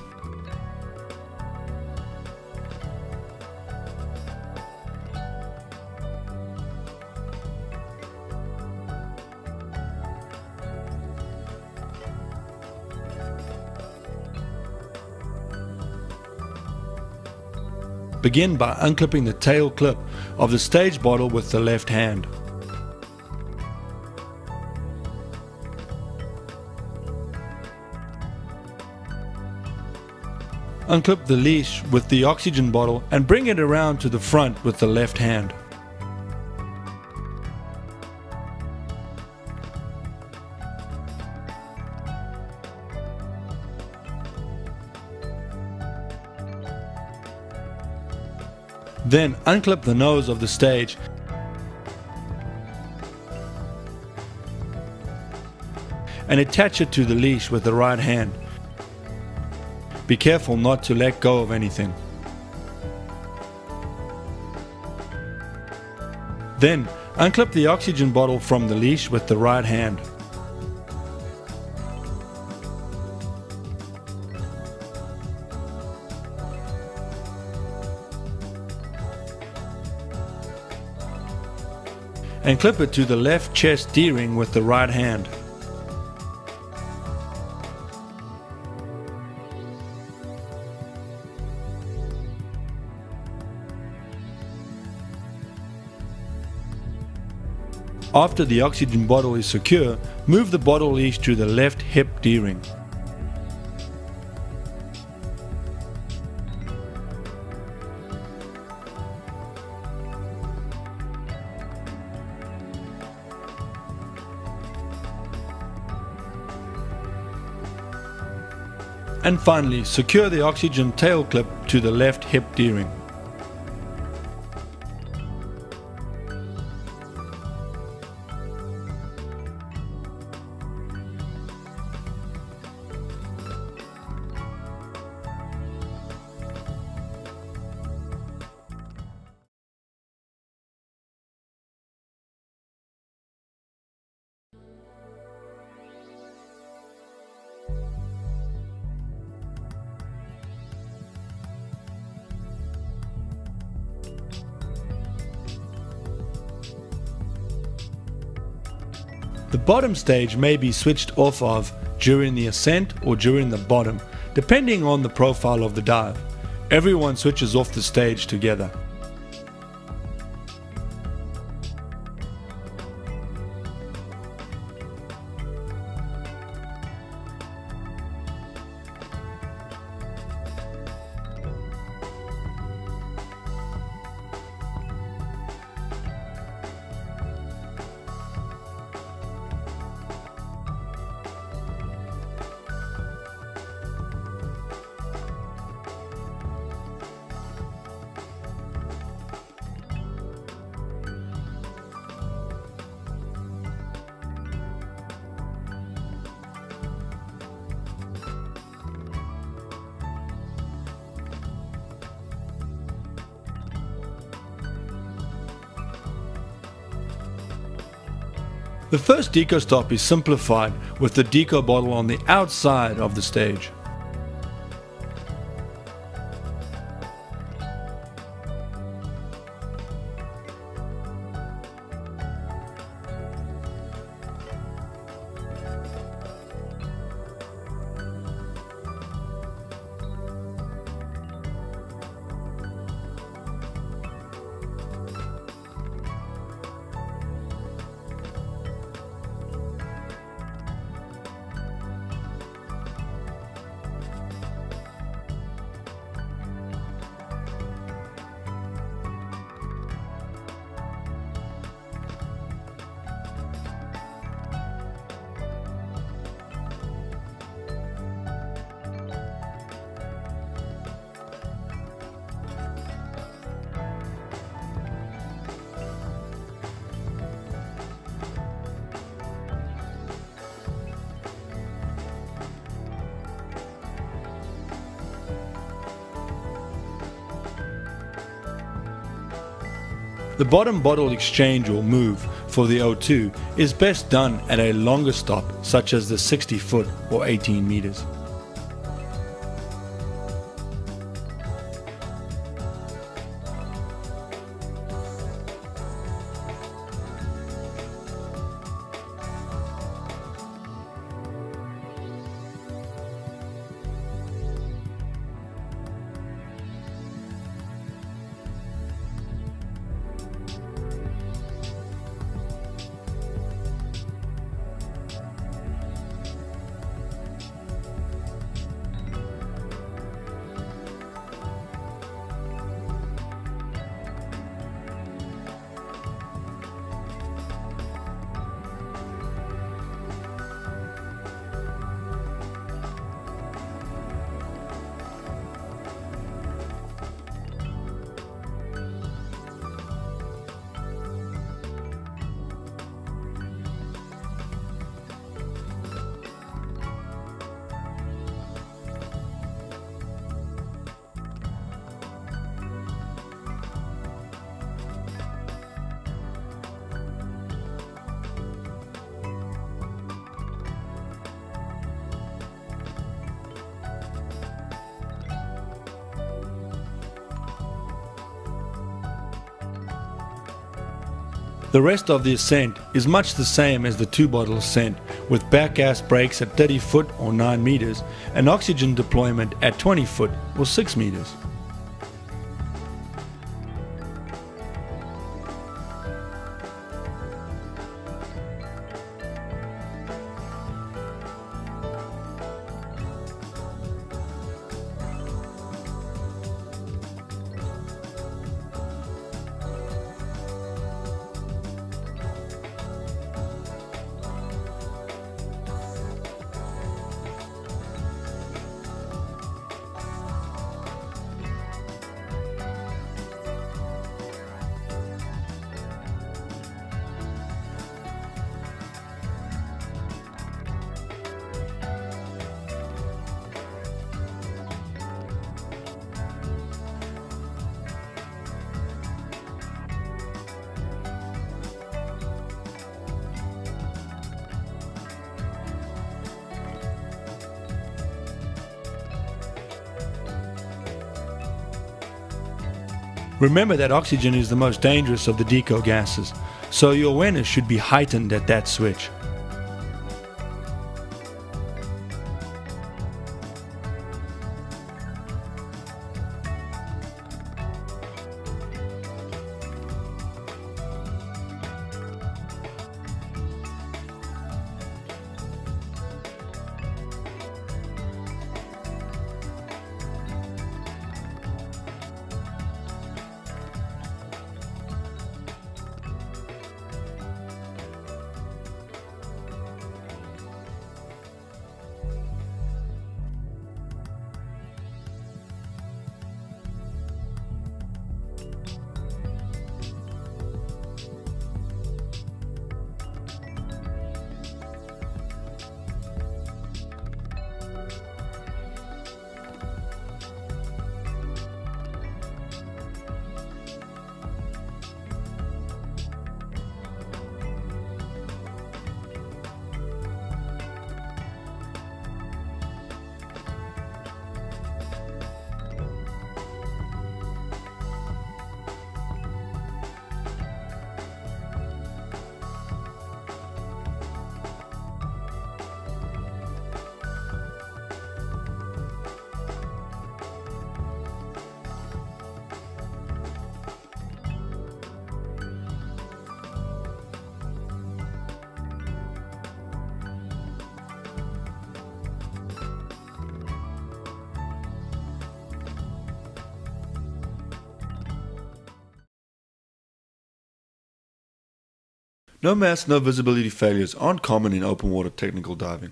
Begin by unclipping the tail clip of the stage bottle with the left hand. Unclip the leash with the oxygen bottle and bring it around to the front with the left hand. Then unclip the nose of the stage and attach it to the leash with the right hand. Be careful not to let go of anything. Then unclip the oxygen bottle from the leash with the right hand. And clip it to the left chest D-ring with the right hand. After the oxygen bottle is secure, move the bottle leash to the left hip D-ring. And finally, secure the oxygen tail clip to the left hip D-ring. The bottom stage may be switched off of during the ascent or during the bottom, depending on the profile of the dive. Everyone switches off the stage together. The first deco stop is simplified with the deco bottle on the outside of the stage. The bottom bottle exchange or move for the O two is best done at a longer stop such as the sixty foot or eighteen meters. The rest of the ascent is much the same as the two bottle ascent, with back gas brakes at thirty foot or nine meters and oxygen deployment at twenty foot or six meters. Remember that oxygen is the most dangerous of the deco gases, so your awareness should be heightened at that switch. No mass, no visibility failures aren't common in open water technical diving.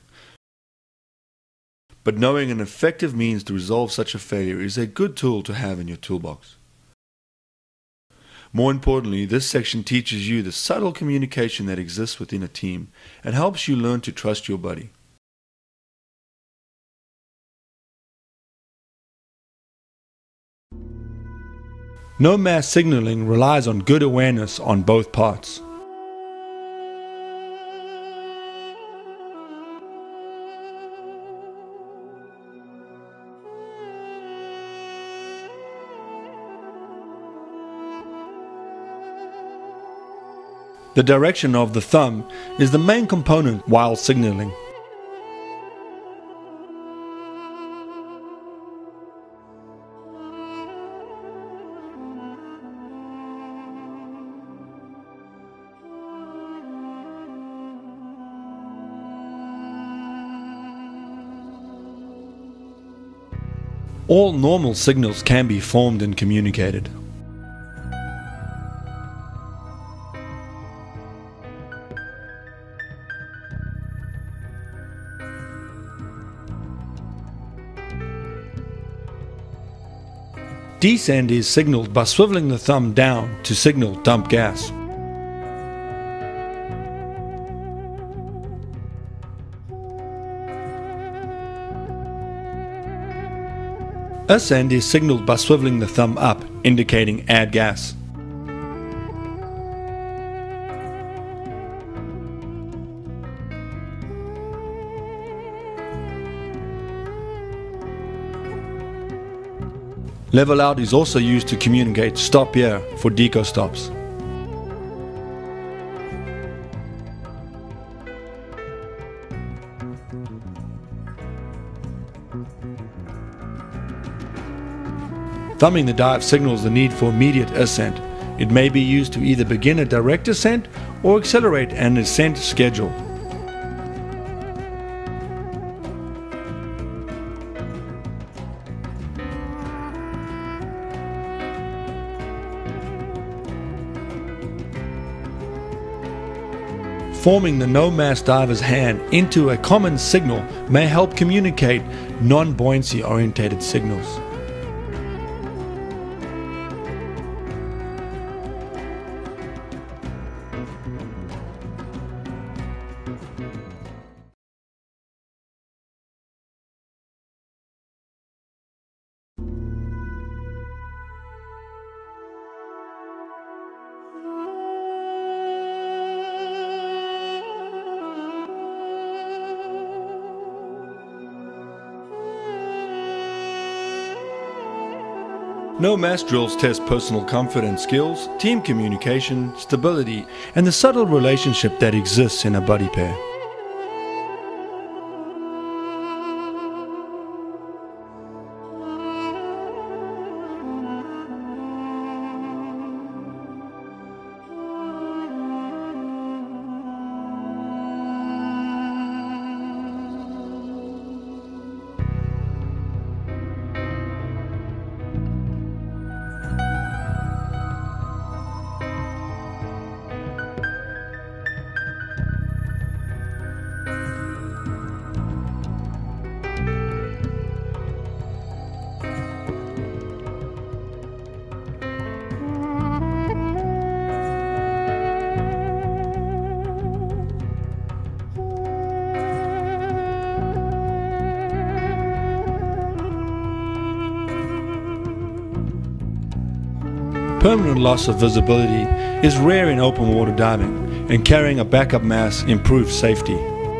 But knowing an effective means to resolve such a failure is a good tool to have in your toolbox. More importantly, this section teaches you the subtle communication that exists within a team and helps you learn to trust your buddy. No mass signaling relies on good awareness on both parts. The direction of the thumb is the main component while signaling. All normal signals can be formed and communicated. Descent is signaled by swiveling the thumb down to signal dump gas. Ascend is signaled by swiveling the thumb up, indicating add gas. Level out is also used to communicate stop here for deco stops. Thumbing the dive signals the need for immediate ascent. It may be used to either begin a direct ascent or accelerate an ascent schedule. Forming the no-mass diver's hand into a common signal may help communicate non-buoyancy orientated signals. No-mass drills test personal comfort and skills, team communication, stability, and the subtle relationship that exists in a buddy pair. Permanent loss of visibility is rare in open water diving, and carrying a backup mass improves safety.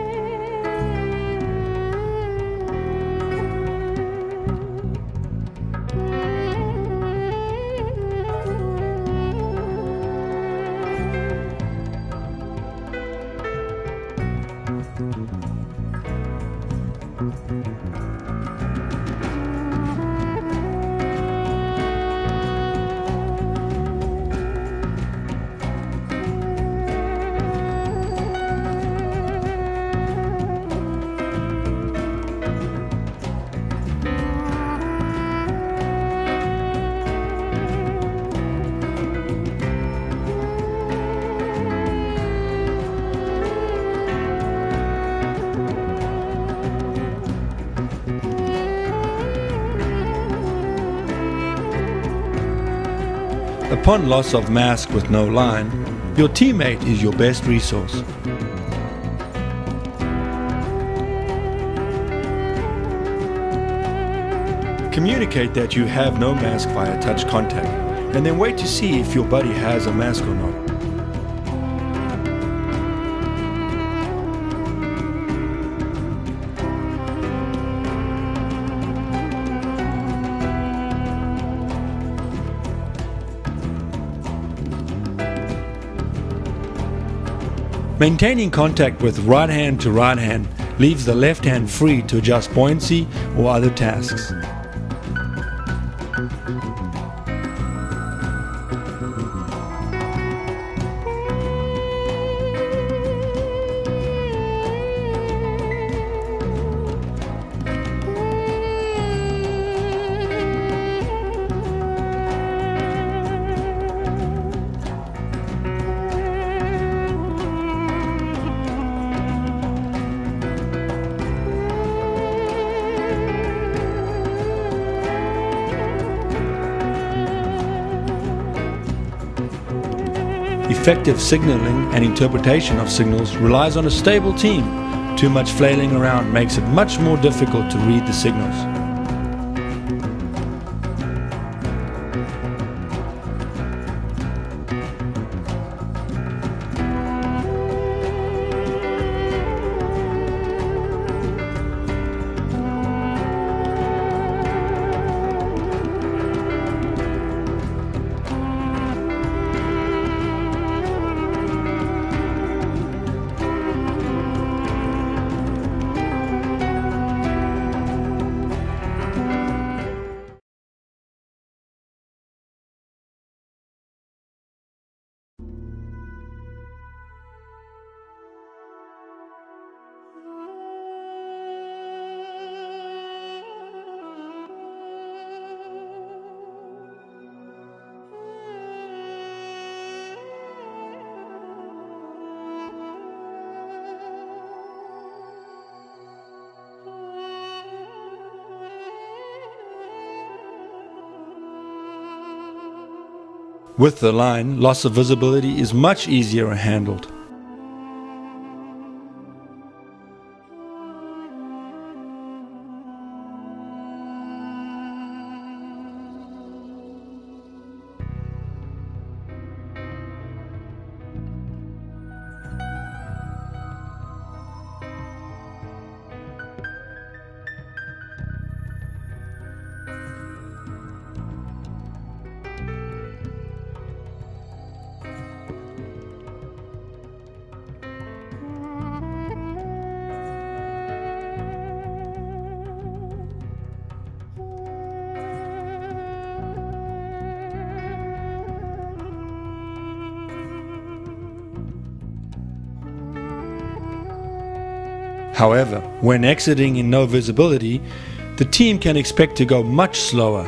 Upon loss of mask with no line, your teammate is your best resource. Communicate that you have no mask via touch contact and then wait to see if your buddy has a mask or not. Maintaining contact with right hand to right hand leaves the left hand free to adjust buoyancy or other tasks. Effective signaling and interpretation of signals relies on a stable team. Too much flailing around makes it much more difficult to read the signals. With the line, loss of visibility is much easier handled. However, when exiting in no visibility, the team can expect to go much slower.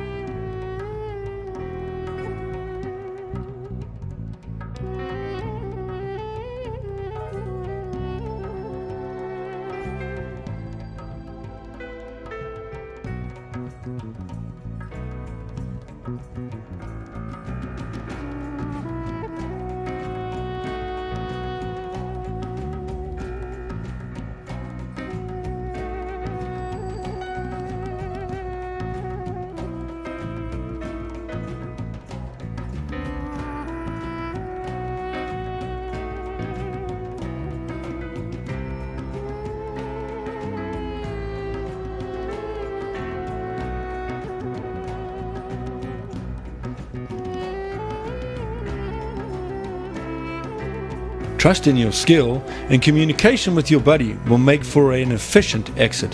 Trust in your skill and communication with your buddy will make for an efficient exit.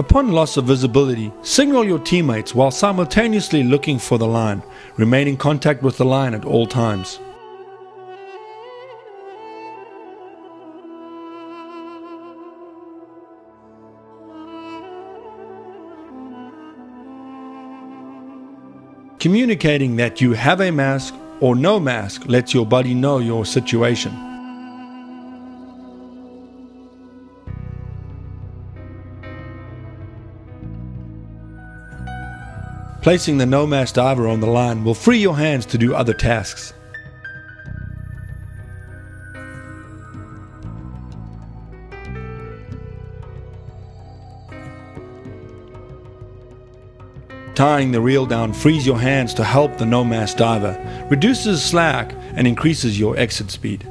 Upon loss of visibility, signal your teammates while simultaneously looking for the line. Remain in contact with the line at all times. Communicating that you have a mask or no mask lets your buddy know your situation. Placing the no mask diver on the line will free your hands to do other tasks. Tying the reel down frees your hands to help the no mask diver, reduces slack and increases your exit speed.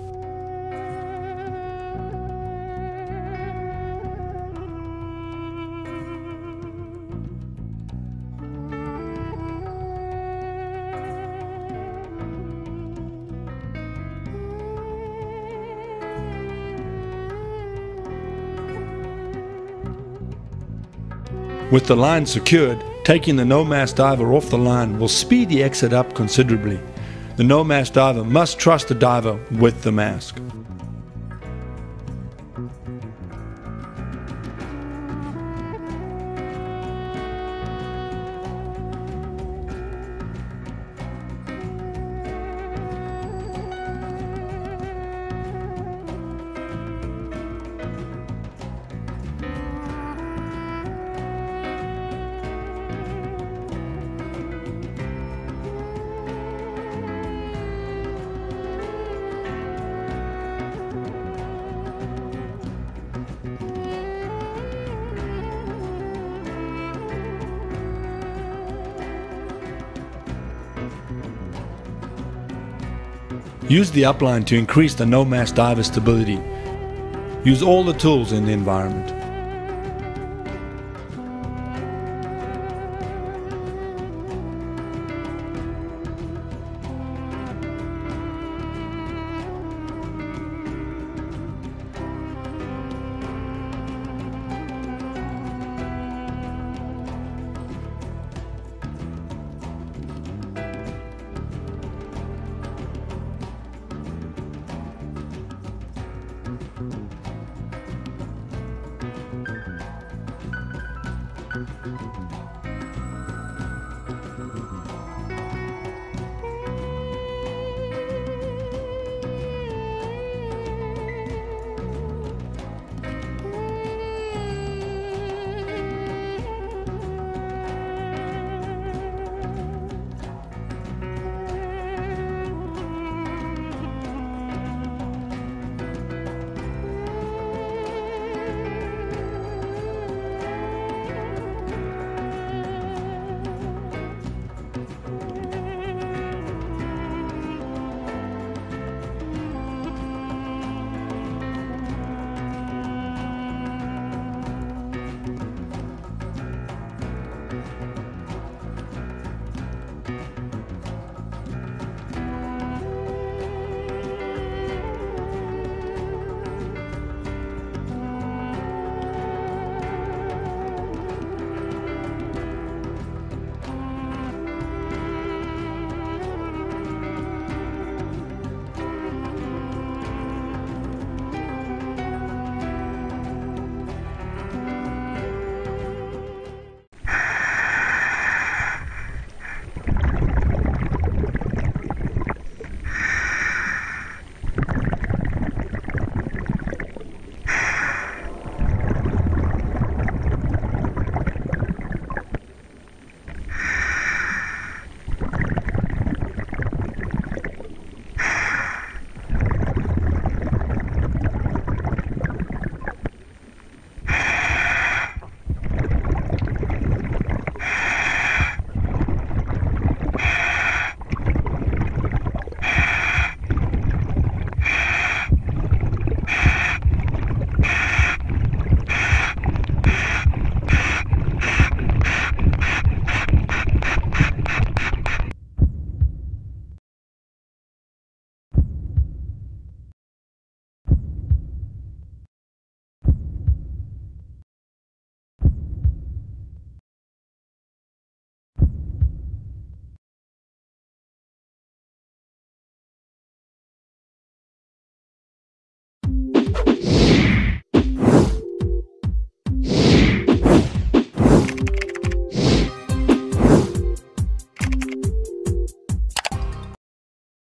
With the line secured, taking the no mask diver off the line will speed the exit up considerably. The no mask diver must trust the diver with the mask. Use the upline to increase the no mask diver stability. Use all the tools in the environment.